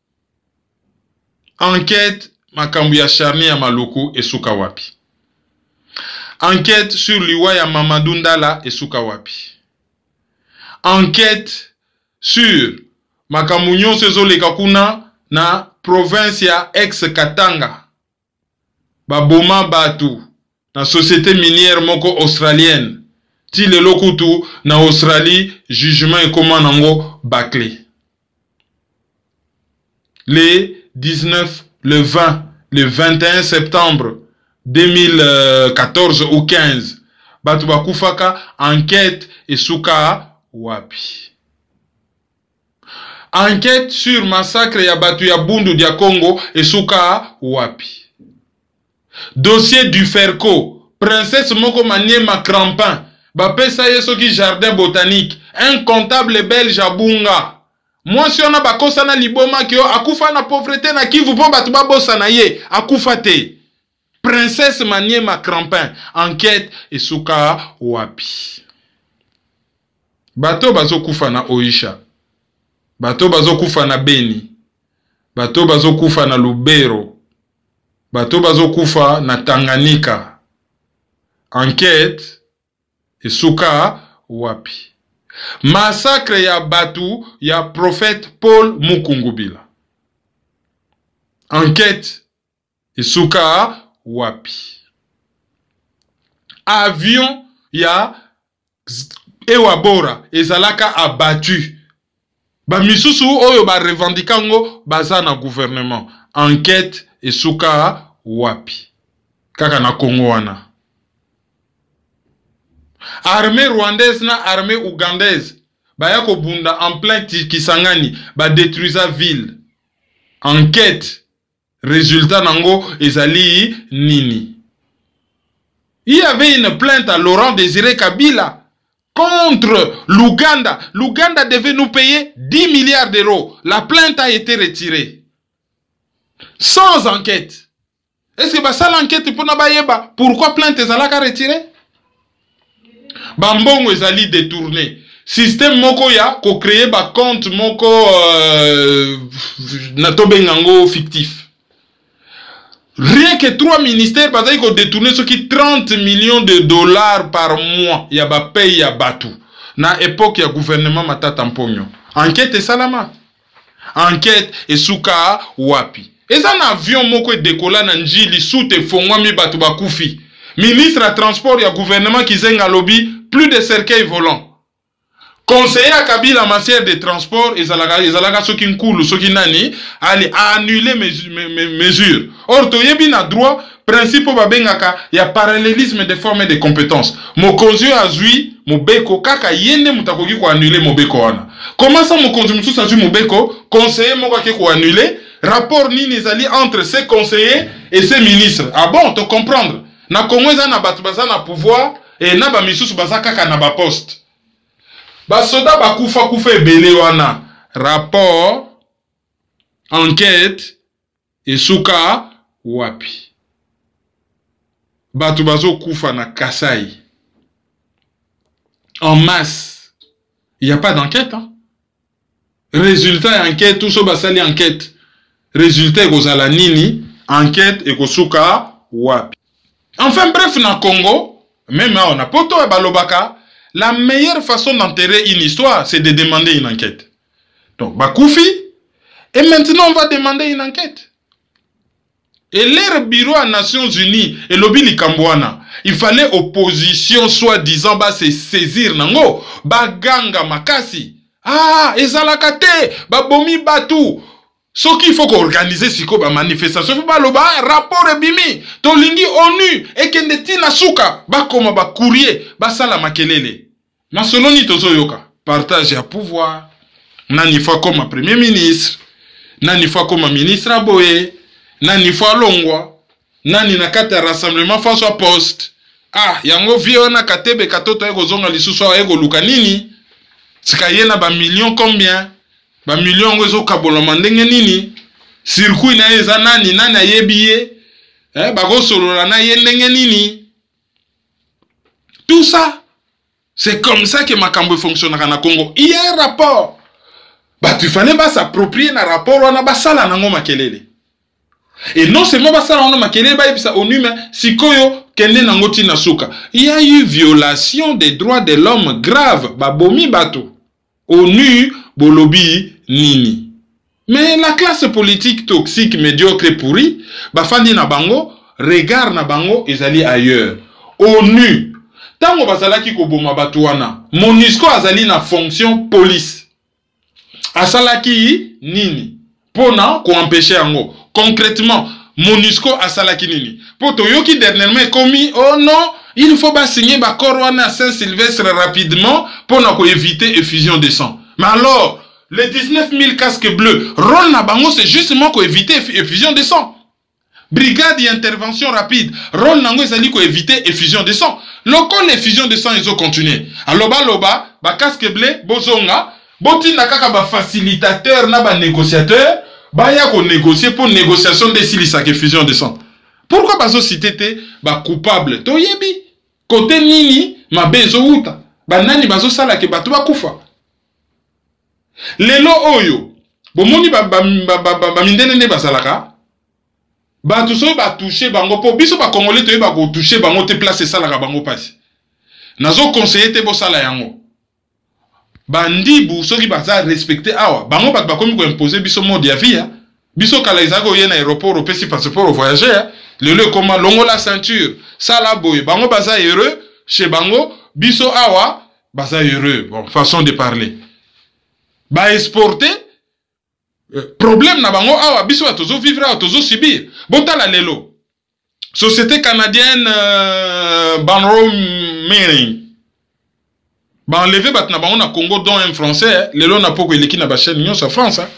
Enquête makambu ya charni ya Maluku et Sukawapi. Enquête sur Liwa ya Mamadou Ndala et Sukawapi. Enquête sur makambu nyonso ezoleka kuna na province ya ex-Katanga. Baboma batu na société minière moko australienne. Ti le lokutu na Australie, jugement et comment nango bâclé. Le dix-neuf, le vingt, le vingt et un septembre deux mille quatorze ou quinze, batu bakufaka enquête et suka wapi. Enquête sur massacre ya batu ya Bundu dia Congo et suka wapi. Dossier du Ferco, princesse Moko Maniema Crampin, bapesa yesoki jardin botanique, un comptable belge à Bunga. Moi si on a bakosa na liboma ki yo akufa na pauvreté na Kivu po batu babosa na ye akufa te. Princesse Maniema Crampin, enquête et suka wapi. Bato bazo kufa na Oisha. Bato bazo kufa na Beni. Bato bazo kufa na Lubero. Bato bazo kufa na Tanganyika. Enquête et suka wapi. Massacre ya batu ya prophète Paul Mukungubila. Enquête et suka wapi. Avion ya Ewabora ezalaka abattu. Ba misusu oyo ba revendikango baza na gouvernement. Enquête et suka wapi. Kaka na Congo wana. Armée rwandaise na armée ougandaise baya ko bunda en plein Kisangani ba détruisa ville. Enquête résultat nango ezali nini. Il y avait une plainte à Laurent Désiré Kabila contre l'Ouganda. L'Ouganda devait nous payer dix milliards d'euros. La plainte a été retirée. Sans enquête. Est-ce que ça l'enquête pour nabayeba pourquoi plainte ezalaka retirée? Bambongo ezali détourné. Système moko ya ko créer ba compte moko euh, na tobengango fictif. Rien que trois ministères bazali ko détourner ce qui trente millions de dollars par mois ya ba paye ya batu. Na époque ya gouvernement Matata Mponyo. Enquête salama. Enquête esuka wapi. Eza na avion moko décolla na njili soute fongwa mi batu bakufi. Ministre à transport ya gouvernement qui zenga lobby plus de cercueils volants. Conseiller à Kabila en matière de transport, ils allaient ce qui nkulu, ce qui nani, aller annuler mes mesures. Or, toyebi na droit, principe babengaka, il y a parallélisme des formes et des compétences. Mon conjoint a zui, mon beko, kaka yende mutakoki ko annuler mon beko wana. Comment ça mon conjoint moussou sa zui mon beko, conseiller mon kaki ko annuler, rapport ni nezali entre ces conseillers et ces ministres. Ah bon, te comprendre. Na Congo za na batu baza na pouvoir, et na ba misusu baza kaka na ba poste. Basoda bakufa kufa ebele wana rapport enquête esuka wapi batu bazo kufa na Kasai en masse. Il n'y a pas d'enquête hein? Résultat enquête tout ça basali enquête résultat kozala nini enquête ekosuka wapi. Enfin bref na Congo même on a poto e balobaka. La meilleure façon d'enterrer une histoire, c'est de demander une enquête. Donc, Bakoufi, et maintenant on va demander une enquête. Et leur bureau à Nations Unies, et lobby Likambouana, il fallait opposition soi-disant, bah se saisir, nango, baganga makasi. Ah, ezalakate, babomi batu. Ce qu'il faut organiser, c'est quoi, manifestation, faut pas le rapport bimi, tolingi ONU, et kendeti nasuka, ba koma ba courrier, ba sala makelele. Na soloni tozo yoka, partage à pouvoir, nani fois comme premier ministre, nani fois comme ministre aboye, nani fois longwa, nani nakata rassemblement face à poste. Ah, yango viona katebe katoto ego zonga lisusu ego lukanini, tsikayena ba million combien? Ba million ngozo kaboloma ndenge nini circuit na eza nani nani ayebiye eh ba go solola na ye ndenge nini. Tout ça c'est comme ça que makambo fonctionne na Congo. Il y a un rapport. Bah tu fallait pas s'approprier na rapport wana basala nango makelele. Et non seulement basala nango makelele ba yebisa ONU mais sikoyo kende nango tina suka. Il y a eu violation des droits de l'homme grave ba bomi bato. ONU bolobi nini. Mais la classe politique toxique, médiocre et pourrie, bafandi na bango, regard na bango, ezali ailleurs. ONU, tango basalaki ko boma batuana, MONUSCO azali na fonction police. Asalaki nini? Pona ko empêcher yango. Concrètement, MONUSCO asalaki nini? Poto yoki dernièrement commis, oh non, il faut ba signer ba corona Saint-Sylvestre rapidement pour na éviter effusion de sang. Mais alors, les dix-neuf mille casques bleus, rôle na bango, c'est justement pour éviter effusion de sang. Brigade d'intervention rapide, rôle nango ezali pour éviter effusion de sang. Local effusion de sang, ils ont continué. Alors, ba loba, ba casque bleu, bozonga, boti na kaka ba facilitateur na ba négociateur, ba ya ko négocier pour négociation de silisa effusion de sang. Pourquoi bazo cité ba coupable? To yebi. Côté nini, ma bezo uta. Ba nani bazo sala ke batu ba kufa. Lelo oyo, bomoni ba ba ba ba ba mindene ne basalaka. Ba tout so ba toucher bango po biso ba congolais to ba ko toucher bango te place salaka bango pasi. Nazo conseiller te bo sala yango. Bandibu soki baza respecter awa, bango ba ba komi ko imposer biso mode ya vie. Biso kala izako ye na aéroport au pesi passeport au voyageur. Lelo koma longo la ceinture, sala boy, bango baza heureux chez bango, biso awa baza heureux. Bon, façon de parler. Ba exporter euh, problème na bango awa biso atozo vivre atozo subir. Botala lelo. Société canadienne euh, Banro Mining. Ba enlever bat na bango na Congo dont un français, lelo na poko eleki na ba chaîne nyonso France. Hein?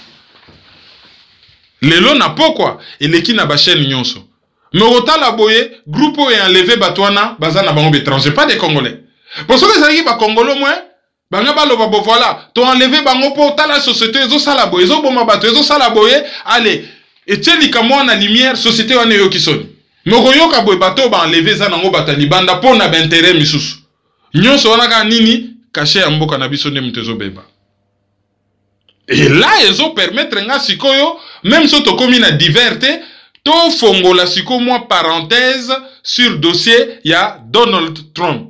Lelo na poko eleki na ba chaîne nyonso. Mais otala boye groupe est enlevé batwana baza na bango étranger pas des Congolais. Pour ceux qui sont ba Congolais moins banga baloba bo voilà, to enlever bango po tala société ezo sala boye, ezo boma bato ezo sala boye, allez, et teli kamo na lumière société wana yo kisoni. Moko yo ka boye bato ba enlever za nango batani banda po na intérêt misusu. Nyonso wana ka nini caché ya mboka na biso ne mtezo beba. Et là ezo permettre nga sikoyo même so to komi na diverté to fongola siko moi parenthèse sur dossier ya Donald Trump.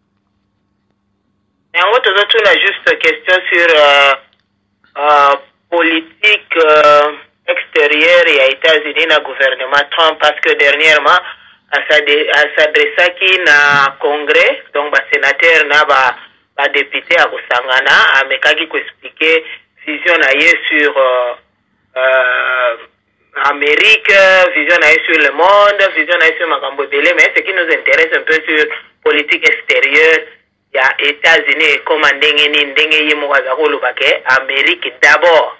Et en fait, on a juste une question sur euh, euh, politique euh, extérieure et aux États-Unis, dans le gouvernement Trump, parce que dernièrement, à s'adresser à un congrès, donc, le sénateur, na ba ba député à Kosangana amekaki ko expliquer vision na ye sur euh, euh, Amérique, vision na ye sur le monde, vision na ye sur makambo belé, mais ce qui nous intéresse un peu sur politique extérieure, il y a États-Unis comme ndenge ni ndenge ye mokaza ko lobake Amérique d'abord.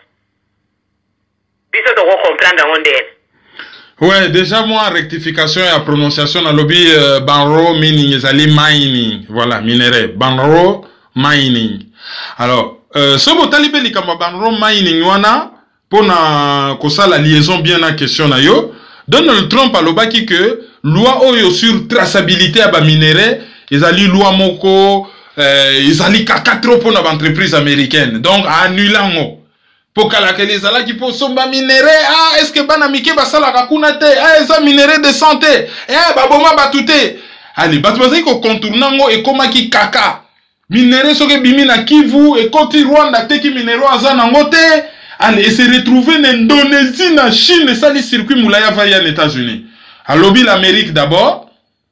Biso to ko comprendre ngondene. Ouais, déjà moi rectification et prononciation na lobby euh, banro meaning ezali mining, voilà, minerai, banro mining. Alors, euh, ce botali pe likamba banro mining wana pona kosa la liaison bien en question na yo, Donald Trump alobaki que loi oyo sur traçabilité à ba minerai, ezali loi moko euh, ezali kaka trop pour na entreprise américaine. Donc annulant pour kalakeli ezala ki po somba minéré, ah est-ce que bana mike basala kakuna te, ah eza minéré de santé, eh baboma batute. Allez, batu bazali ko contournango et komaki kaka. Minéré soke bimi na Kivu et koti Rwanda te ki minéraux aza nango te. Allez, et se retrouver en Indonésie, na Chine, ça les circuits moulaya va y en États-Unis. Alobi l'Amérique d'abord.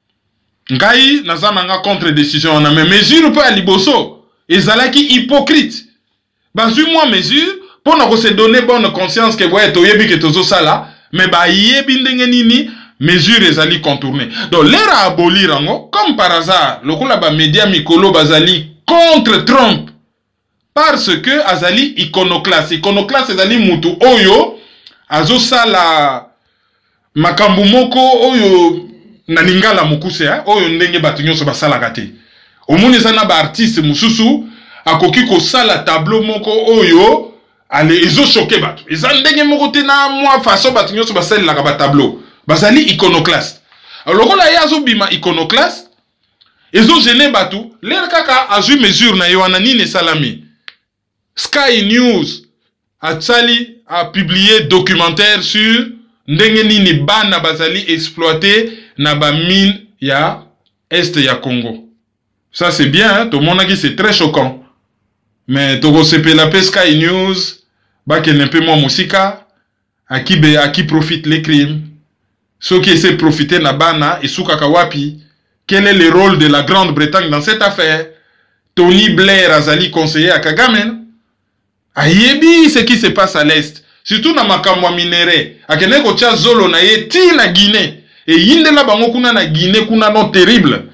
Ngai nazananga contre décision on a mais mesure pas liboso. Ezalaki hypocrite. Bazu moi mesure pour nous se donner bonne conscience que vous êtes oyebi que tozo sala, mais ba yebi ndenge nini mesure ezali contourner. Donc l'air à abolir ango, comme par hasard, lokola ba média mikolo bazali contre Trump parce que azali iconoclaste. Iconoclaste ezali mutu oyo azo sala makambu moko oyo na lingala mukuse hein, oyo ndenge batu nyonso basala kate. Omoni sana ba artiste mususu akoki ko sala tableau moko oyo allez, ils ont choqué bateau. Ils ont ndenge moko te na moi façon bato nyonso basali la ba tableau. Basali iconoclaste. Alors là yazo bima iconoclaste. Ils ont gêné bateau. L'air kaka a ju mesure na yoana ni ne salami. Sky News a tsali a publié documentaire sur ndenge nini bana basali exploité na ba mine ya est ya Congo. Ça c'est bien, hein? Tout le monde a dit c'est très choquant. Mais Togo sepe la Sky News, bah qu'elle n'est pas moins musika, à qui be, à qui profite les crimes, ceux qui essaient de profiter na bana et soukaka wapi, quel est le rôle de la Grande-Bretagne dans cette affaire? Tony Blair azali conseiller à Kagame, ayebi ce qui se passe à l'est, surtout na makamwa minéré, à kene kocha zolo na ye ti na Guinée, et yinde la bango kuna na Guinée kuna non terrible.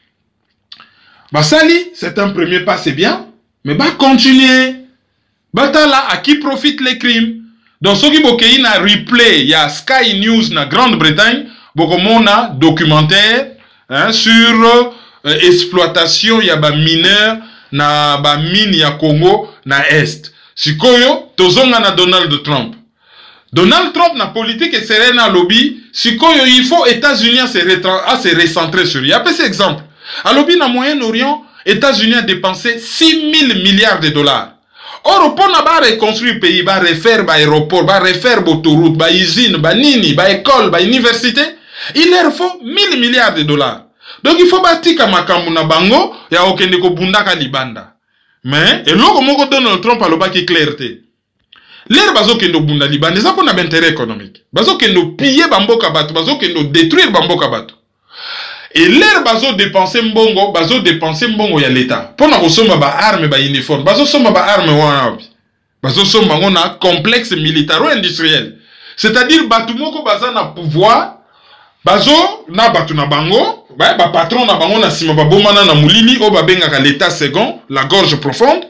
Basali, c'est un premier pas, c'est bien. Mais bah continuer. Batala à qui profitent les crimes. Donc ce qui bokei na replay, il y a Sky News na Grande-Bretagne, bokomona documentaire hein, sur euh, exploitation il y a ba mineur na ba mine ya Congo na est. Sikoyo tozonga na Donald Trump. Donald Trump na politique et serena lobby, sikoyo il faut États-Unis à se à se recentrer sur. Il y a pas cet exemple. À lobby na Moyen-Orient, États-Unis a dépensé six mille milliards de dollars. Or, pour ne reconstruire le pays, ba refaire ba aéroport, ba refaire ba autoroute, ba usine, ba nini, ba école, ba université, il leur faut mille milliards de dollars. Donc il faut bâtir makambu na bango ya okende ko bundaka libanda. Mais et loko moko Donald Trump aloba ki clarté. L'air bazo kendo bunda libanda, ça pour na intérêt économique. Bazo kendo piller bamboka bato, bazo kendo détruire bamboka bato. Et l'air bazo dépenser mbongo, bazo dépenser mbongo ya l'État. Pour na kosomba ba arme ba uniforme, bazo somba ba arme wana. Bazo somba ngona complexe militaro-industriel. C'est-à-dire batu moko baza na pouvoir, bazo na batu na bango, ba ba patron na bango na sima ba bomana na mulili o ba benga ka l'État second, la gorge profonde.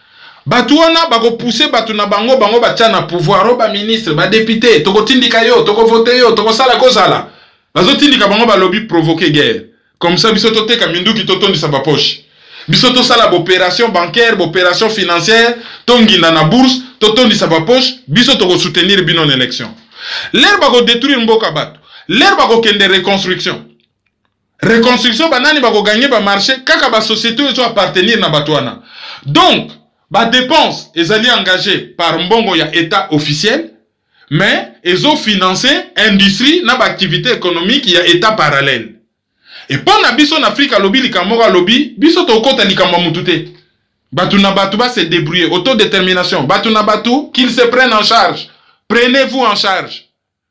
Batu wana bako pousser batu na bango, bango ba tia na pouvoir o ba ministre, ba député, toko tindika yo, toko voter yo, toko sala ko sala. Bazotindi kabango ba lobby provoquer guerre. Comme ça biso tote ka mindu ki totondi sa ba poche. Biso to sala opération bancaire, opération financière, tongi na na bourse, totondi sa ba poche, biso to ko soutenir bino en élection. L'air ba ko détruire mboka bato. L'air ba ko kende reconstruction. Reconstruction banani ba ko gagner ba marché kaka ba société zo appartenir na batwana. Donc, ba dépense ezali engagé par mbongo ya état officiel. Mais ils ont financé l'industrie dans l'activité économique, il y a état parallèle. Et pour la biso en Afrique, lobby, likamora lobby, biso to kota likamba mutute. Batu na batu ba se débrouiller, autodétermination. Batu na batu, qu'ils se prennent en charge. Prenez-vous en charge.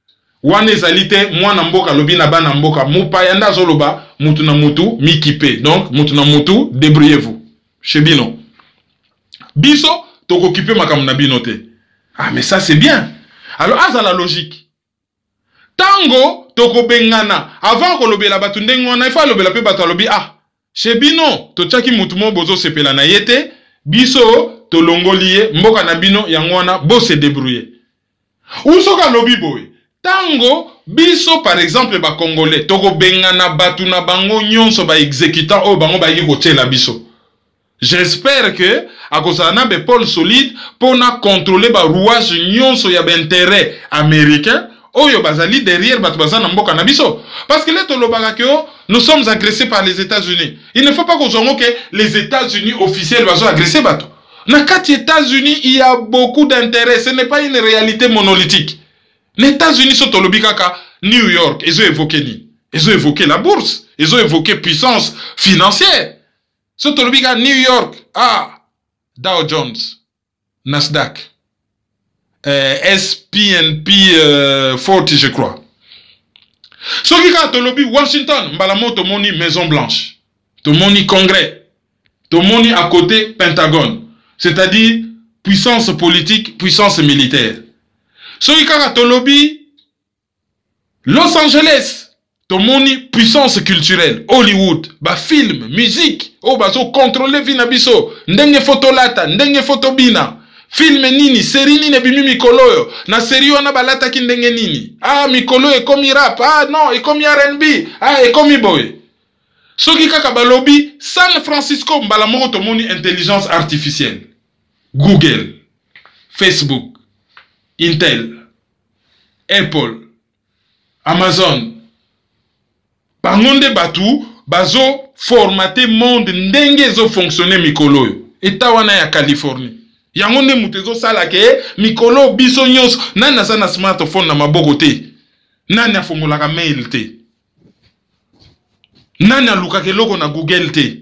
Wane zalite, moi na mboka lobby na ba na mboka, mupa yanda zoloba, mutu na mutu, mikipe. Donc, mutu na mutu, débrouillez-vous. chez bino. Biso, to occupé ma kamuna binote. Ah, mais ça c'est bien. Alors, à la logique. Tango, to ko bengana. Avant que lobe la batu ndengwana, il faut lobe la pe batu lobi. Ah, chez bino, to tchaki mutumo bozo sepela na yete. Biso, to longoliye, mboka na bino, yangwana, bo se débrouiller. Ou soka lobi boy. Tango, biso par exemple, ba Congolais, to ko bengana batu na bango nyonso ba exécutant, oh bango ba yiko la biso. J'espère que, à cause de pôle solide, pour contrôler le rouage nyonso ya intérêt américain, ou yo bazali derrière batubazana mboka na biso. Parce que là, nous sommes agressés par les États-Unis. Il ne faut pas qu'on que les États-Unis officiels vont agresser bateau. Dans quatre États-Unis, il y a beaucoup d'intérêts. Ce n'est pas une réalité monolithique. Les États-Unis sont au lobby kaka, New York, ils ont évoqué ni. Ils ont évoqué la bourse. Ils ont évoqué puissance financière. Surtout le biga New York, ah, Dow Jones, Nasdaq, euh, S P and P euh, quarante, je crois. Ce qui est le lobby Washington, mbalamo to moni Maison Blanche, to moni Congrès, to moni à côté Pentagone, c'est-à-dire puissance politique, puissance militaire. Ce qui est le lobby Los Angeles. Tomoni puissance culturelle, Hollywood, ba film, musique, oh bazo contrôler vina biso, ndenge photo lata, ndenge photo bina, film nini, série nini bimi mikolo yo, na série wana balata ki ndenge nini, ah mikolo e komi rap, ah non, e komi R and B, ah e komi boy. Soki kaka balobi, San Francisco mbala moko tomoni intelligence artificielle, Google, Facebook, Intel, Apple, Amazon, bangonde batu bazo formater monde ndenge zo fonctionner mikolo yo eta wana ya Californie yangonde mutezo sala ke mikolo biso nyos nana sana smartphone na maboko te nani afongola ka mail te nani aluka ke loko na Google te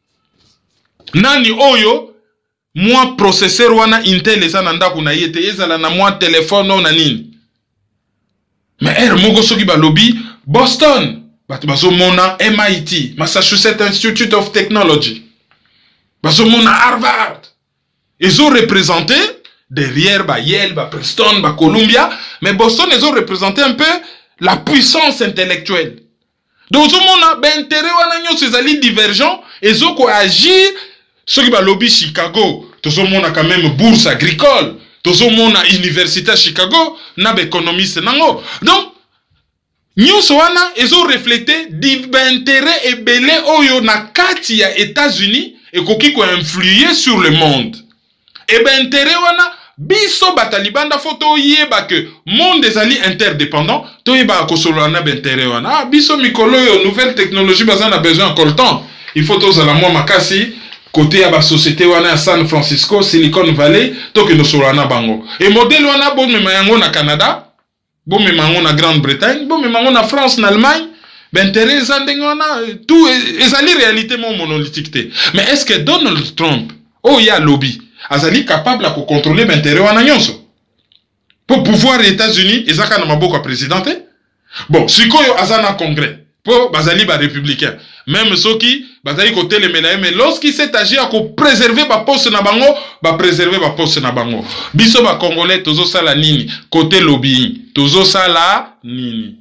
nani oyo moi processeur wana Intel eza na ndako na yete ezala na moi téléphone na nini mais er moko soki balobi Boston bazo mona M I T, Massachusetts Institute of Technology. Bazo mona Harvard. Ils ont représenté derrière ba Yale, ba Princeton, ba Columbia, mais Boston ils ont représenté un peu la puissance intellectuelle. Donc ils ont ben intérêt wana nyo ces divergents, ils ont quoi agir ceux qui ba lobby Chicago, ils ont mona quand même bourse agricole, ils ont mona université Chicago, na ba économiste nango. Donc New Soana, ils ont reflété d'intérêt et belé oyo na kati ya États-Unis et koki ko influer sur le monde. Et ben intérêt wana biso batalibanda photo yeba que monde des alliés interdépendants to yeba ko solo na ben intérêt wana. Ah biso mikolo yo nouvelle technologie bazana besoin encore le temps. Il faut tous à la moi makasi côté à la société wana à San Francisco, Silicon Valley, to que no solo na bango. Et modèle wana bon me mayango na Canada. Bon, mais mangon na Grande-Bretagne, bon, mais mangon na France, en Allemagne, ben, Thérèse, tout, et ça, réalité, mon monolithique. Mais est-ce que Donald Trump, oh, il y a lobby, est capable de contrôler ben, Thérèse en Agnonso? Pour pouvoir les États-Unis, ils ont un beaucoup président. Bon, si quoi, ils ont un congrès, pour Bazali, ba républicain. Même ceux qui, Bazali, côté les mélaïs, mais lorsqu'il s'est agi à préserver ba poste na bango, ba préserver ba poste na bango. Biso ba Congolais, tozo sala nini, côté lobbying, tozo sala nini.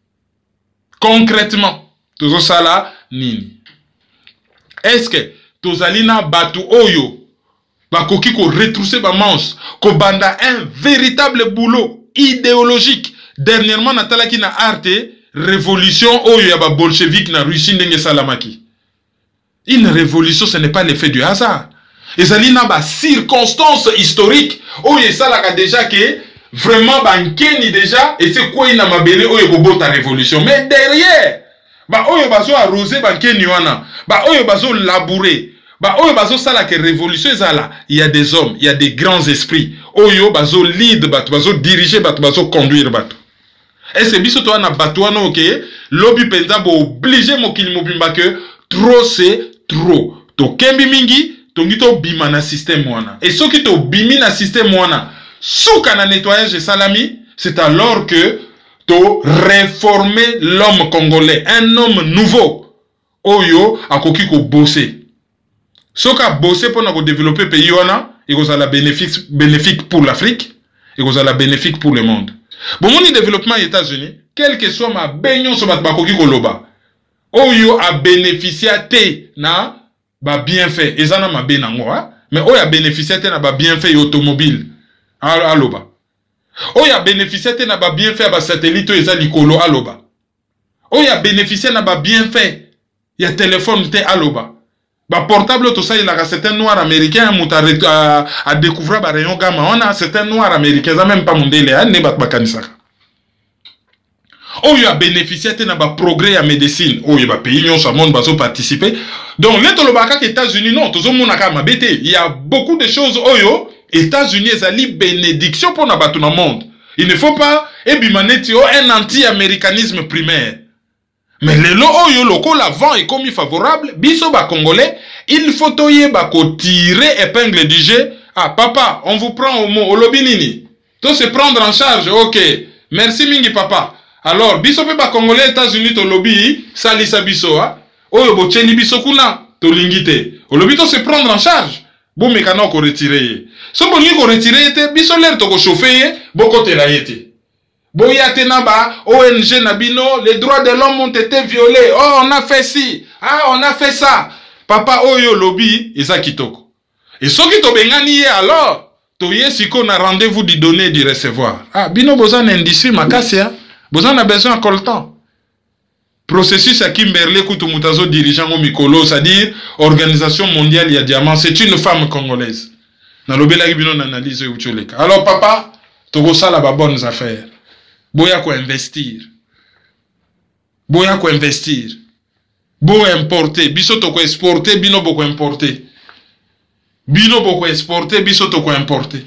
Concrètement, tozo sala nini. Est-ce que tozalina batu oyo, ba koki ko retrousser ba manche, ko banda un véritable boulot idéologique. Dernièrement, Natala qui na arte, révolution oyo yaba bolchevique na Russie ndenge salamaki. Une révolution, ce n'est pas l'effet du hasard. Et ça n'a pas circonstance historique. Oyo salaka déjà que vraiment bankeni déjà et c'est quoi ina mabele oyo kobota révolution. Mais derrière, ba oyo bazo arroser bankeni wana, ba oyo bazo labourer, ba oyo bazo salaka révolution ezala, il y a des hommes, il y a des grands esprits. Oyo bazo lead bato, bazo diriger bato, bazo conduire bato. Et c'est biso to na batouano ok, lobby penza bo obligé mokili mobimba que trop c'est trop. To kembi mingi, to ngito bima na système wana. Et ce qui to bimi na système wana, souka na nettoyage de salami, c'est alors que to réformer l'homme congolais, un homme nouveau. Oyo akoki ko bosser. Ce qui a bossé pour développer le pays, il y a la bénéfique, bénéfique pour l'Afrique, et il y a la bénéfique pour le monde. Bon, mon développement aux États-Unis, quel que soit ma baignon sur ma bakoki koloba, oyo a bénéficié na ba bienfait, et ça n'a ma benangoa, mais oyo a bénéficié na ba bienfait automobile, à loba. Oyo a bénéficié na ba bienfait à ba satellite et ça likolo à loba. Oyo a bénéficié na ba bienfait, il y a téléphone te à loba. Bah portable tout ça il a certains noirs américains à, à découvrir bah rayon gamma on a certains noirs américains ça même pas mon délai hein ne bat bakanisaka oh il a bénéficié de na progrès à médecine oh il va pays non ça monde va participer donc les tolobaka États-Unis non tout le monde a ma bête il y a beaucoup de choses oh yo États-Unis ils ali bénédiction pour na batu na monde il ne faut pas et bimaneti oh un anti-américanisme primaire. Mais les lots yo locaux l'avant est comme favorable, biso ba congolais, il faut toyer ba ko tirer épingle du jeu. Ah papa, on vous prend au mot au lobinini. Tout se prendre en charge. OK. Merci mingi papa. Alors biso pe ba congolais États-Unis to lobby salisa biso ah. Oyo bo cheli biso kuna to lingite. Au lobby to se prendre en charge. Bon mécano ko retirer. So bon ko retirer te biso l'air to ko chauffer bo côté la yete. Boyate naba, O N G Nabino, les droits de l'homme ont été violés. Oh, on a fait ci. Ah, on a fait ça. Papa Oyo Lobby, Isa Kitoko. Et ce qui t'obengani alors, toye si qu'on a rendez-vous du donner et du recevoir. Ah, bino bozan industrie makassia. Bozan a besoin de temps. Processus à Kimberley Koutoumutazo dirigeant au Mikolo, c'est-à-dire Organisation mondiale ya diamant, c'est une femme congolaise. Na lobela bino n'analyse ucholeka. Alors papa, togo ça la bonnes affaires. Boya ko investir. Boya ko investir. Bo importer. Biso to ko exporter, bino boko importer. Bino boko exporter, biso to ko importer.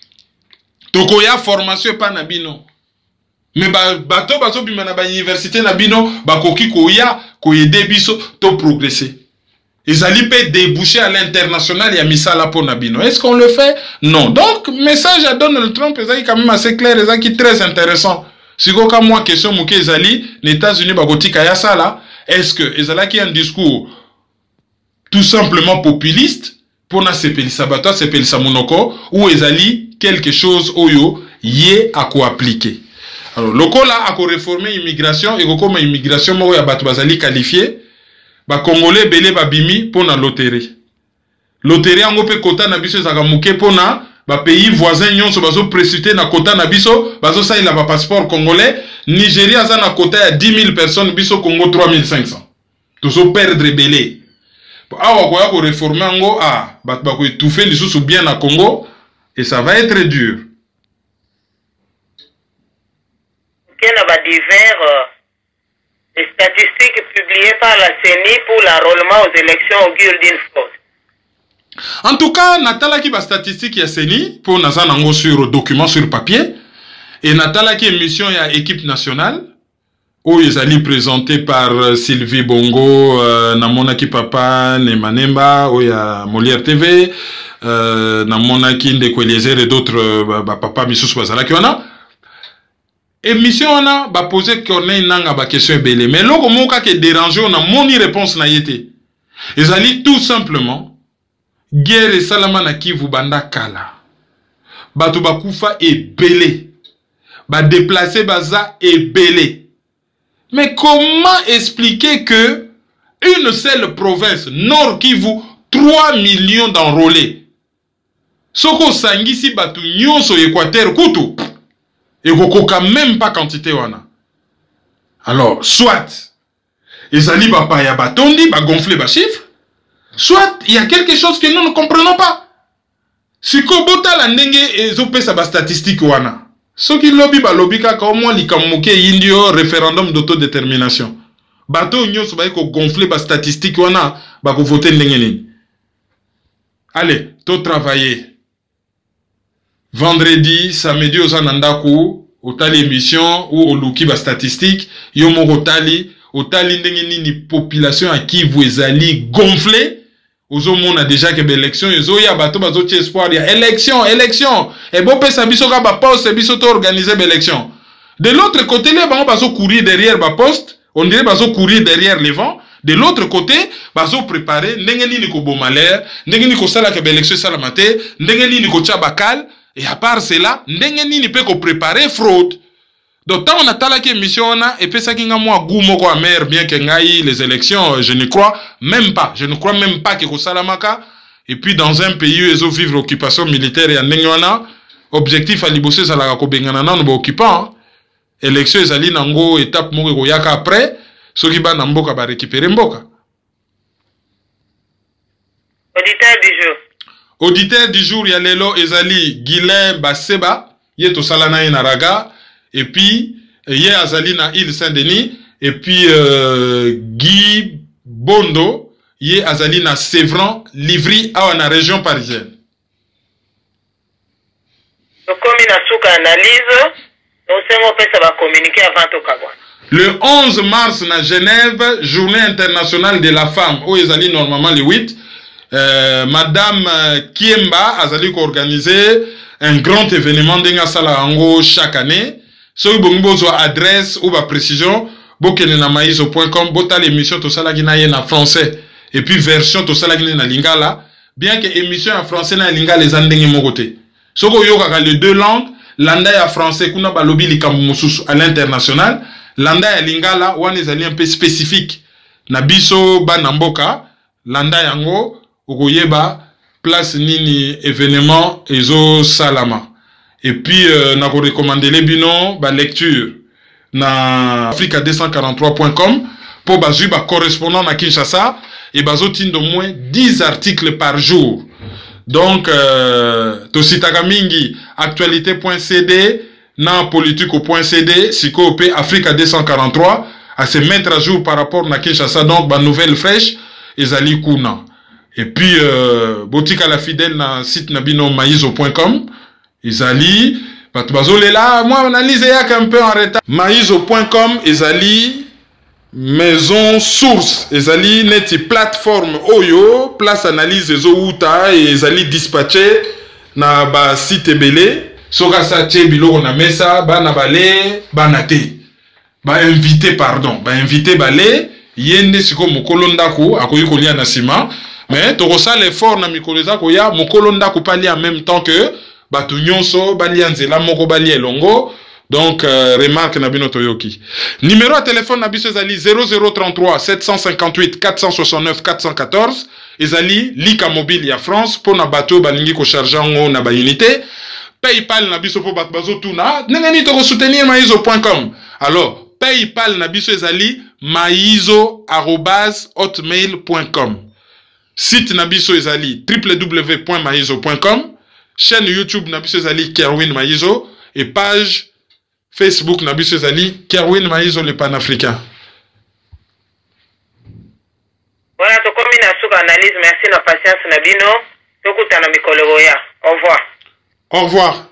Toko ya formation pa na bino. Mais ba bato baso bima na ba université na bino ba koki ko ya ko aider biso to progresser. Ils allaient peut déboucher à l'international et à misala pour Nabino. Est-ce qu'on le fait? Non. Donc, message à Donald Trump, c'est quand même assez clair, c'est très intéressant. Si vous avez une question, les États-Unis, est-ce que les États-Unis ont un discours tout simplement populiste pour na sepeli sabato, sepeli samonoko, ou les États-Unis quelque chose oyo yé à quoi appliquer? Alors, le cas là, à quoi réformer l'immigration, et comme l'immigration, moi, ya batu bazali qualifié, ba Congolais belé ba bimi pour na loterie. Loterie en pe quota na biso zaka muke pour na ba pays voisins nyonso bazo précité na quota na biso bazo sa il a ba passeport congolais. Nigeria za na quota ya dix mille personnes biso Congo trois mille cinq cents. Tozo perdre belé. Awa ko ya ko réformer ngo ah ba ba ko étouffer lisusu bien na Congo et ça va être dur. Quel va divers euh... les statistiques publiées par la C E N I pour l'enrôlement aux élections augurent d'une fraude. En tout cas, Natala qui va statistique ya C E N I pour Nazanango sur document sur papier et Natala qui émission ya équipe nationale où ils allaient présenter par uh, Sylvie Bongo, uh, Namonaki Papa, Nemanemba, où il y a Molière T V, uh, Namonaki Ndekweliezer et d'autres uh, bah, papa Missous Bazala qui en a. Émission on a ba poser Corneille nanga ba question belé mais loko moka qui déranger on a moni réponse na yete ils allaient tout simplement guerre salama na Kivu banda kala batu bakufa et belé ba déplacer baza et belé mais comment expliquer que une seule province Nord Kivu trois millions d'enrôlés soko sangisi batu nyonso Équateur kutu et kokoka même pas quantité wana. Alors, soit, ils allaient ba ya batondi, ba gonfler ba chiffre, soit, il y a quelque chose que nous ne comprenons pas. Si kobota la ndenge ezope sa ba statistique wana. Ce qui lobby ba lobby kaka au moins likamuke indio référendum d'autodétermination. Bato nyonso ba ko gonfler ba statistique wana, ba ko voter ndenge nini. Allez, to travailler. Vendredi, samedi, aux anandaku, au tali émission, ou au luki ba statistique, yomo au tali, au tali ndenge ni population à qui vous allez gonfler, aux hommes a déjà que l'élection, ils ont ya bato bazo ti espoir, il y a élection, élection, et bon, sa biso ka ba poste, biso to organiser l'élection. De l'autre côté, les bancs bazo courir derrière ba poste, on dirait bazo courir derrière les vents, De l'autre côté, bazo préparer ndenge nini ko bomalère, ndenge nini ko sala ke élection salamate, ndenge nini ko tchabakal, et à part cela, ndenge nini pe ko préparer fraude. Donc tant on a tala ki émission na et pe ça ki nga moi goût moko amer bien que ngai les élections, je ne crois même pas, je ne crois même pas que ko salamaka. Et puis dans un pays où ils ont vivre l'occupation militaire et ndenge wana, objectif à libosser ça la ko bengana na no occupant. Élection ezali nango étape moko ko yaka après. Ceux qui ba na mboka ba récupérer mboka. Auditeur du jour. Auditeur du jour ya lelo ezali Guilain Baseba, ye to salana na raga et puis ye azali na île Saint-Denis et puis euh, Guy Bondo ye azali na Sévran, Livry awa na région parisienne. Donc comme na suka analyse, on s'en peut ça va communiquer avant to kabwa. Le onze mars na Genève, journée internationale de la femme, où ils allaient normalement le huit, euh, Madame Kiemba a organisé un grand événement d'Enga Salarango chaque année. Si vous avez besoin d'adresse ou de précision, vous pouvez aller maïso point com, vous avez l'émission tout ça en français et puis version tout ça en lingala, bien que l'émission en français na lingala les andengé mon côté. Si vous avez les deux langues, l'anda ya français kuna ba lobby likamumususu à l'international. Landa ya lingala wana ezali un peu spécifique na biso bana mboka landa yango okoyeba place nini événement ezo salama et puis euh, na ko recommander les bino ba lecture na africa deux cent quarante-trois point com pour bazui ba correspondant na Kinshasa et bazotine d'au moins dix articles par jour. Donc euh, to sitaka mingi actualité point c d na politique au point C D, Siko P Africa deux cent quarante-trois, à se mettre à jour par rapport à Kinshasa, donc, ba nouvelle fraîche, Ezali Kuna. Et puis, euh, Botika la fidèle na site nabino maïzo point com, Ezali, Batubazole là, moi, analyse yak un peu en retard. maïzo point com, Ezali, maison source, Ezali, neti plateforme Oyo, place analyse Ezo Outa, et Ezali dispatché, na ba site belé. Soka sa tche biloko na mesa bana bale bana te ba invité pardon ba invité bale yende siko mokolo ndako akoyi kolia na sima mais to kosa l'effort na mikolo za ko ya mokolo ndako pali en même temps que batu nyonso bali nzela moko bali elongo. Donc euh, remarque na bino toyoki numéro à téléphone na biso ezali zéro zéro trente-trois sept cent cinquante-huit quatre cent soixante-neuf quatre cent quatorze ezali Lika Mobile ya France pour na bato balingi ko charger ngo na ba unité. PayPal na biso po bazo tuna nengeni to soutenir maïzo point com. Alors PayPal na biso ezali maïzo arobase hotmail point com. Site na biso ezali w w w point maïzo point com. Chaîne YouTube na biso ezali Kerwin Maïzo et page Facebook na biso ezali Kerwin Maïzo le panafricain. Voilà to komi na suka analyse, merci na patience na bino. Tokutana mikolo ya. Au revoir. Au revoir.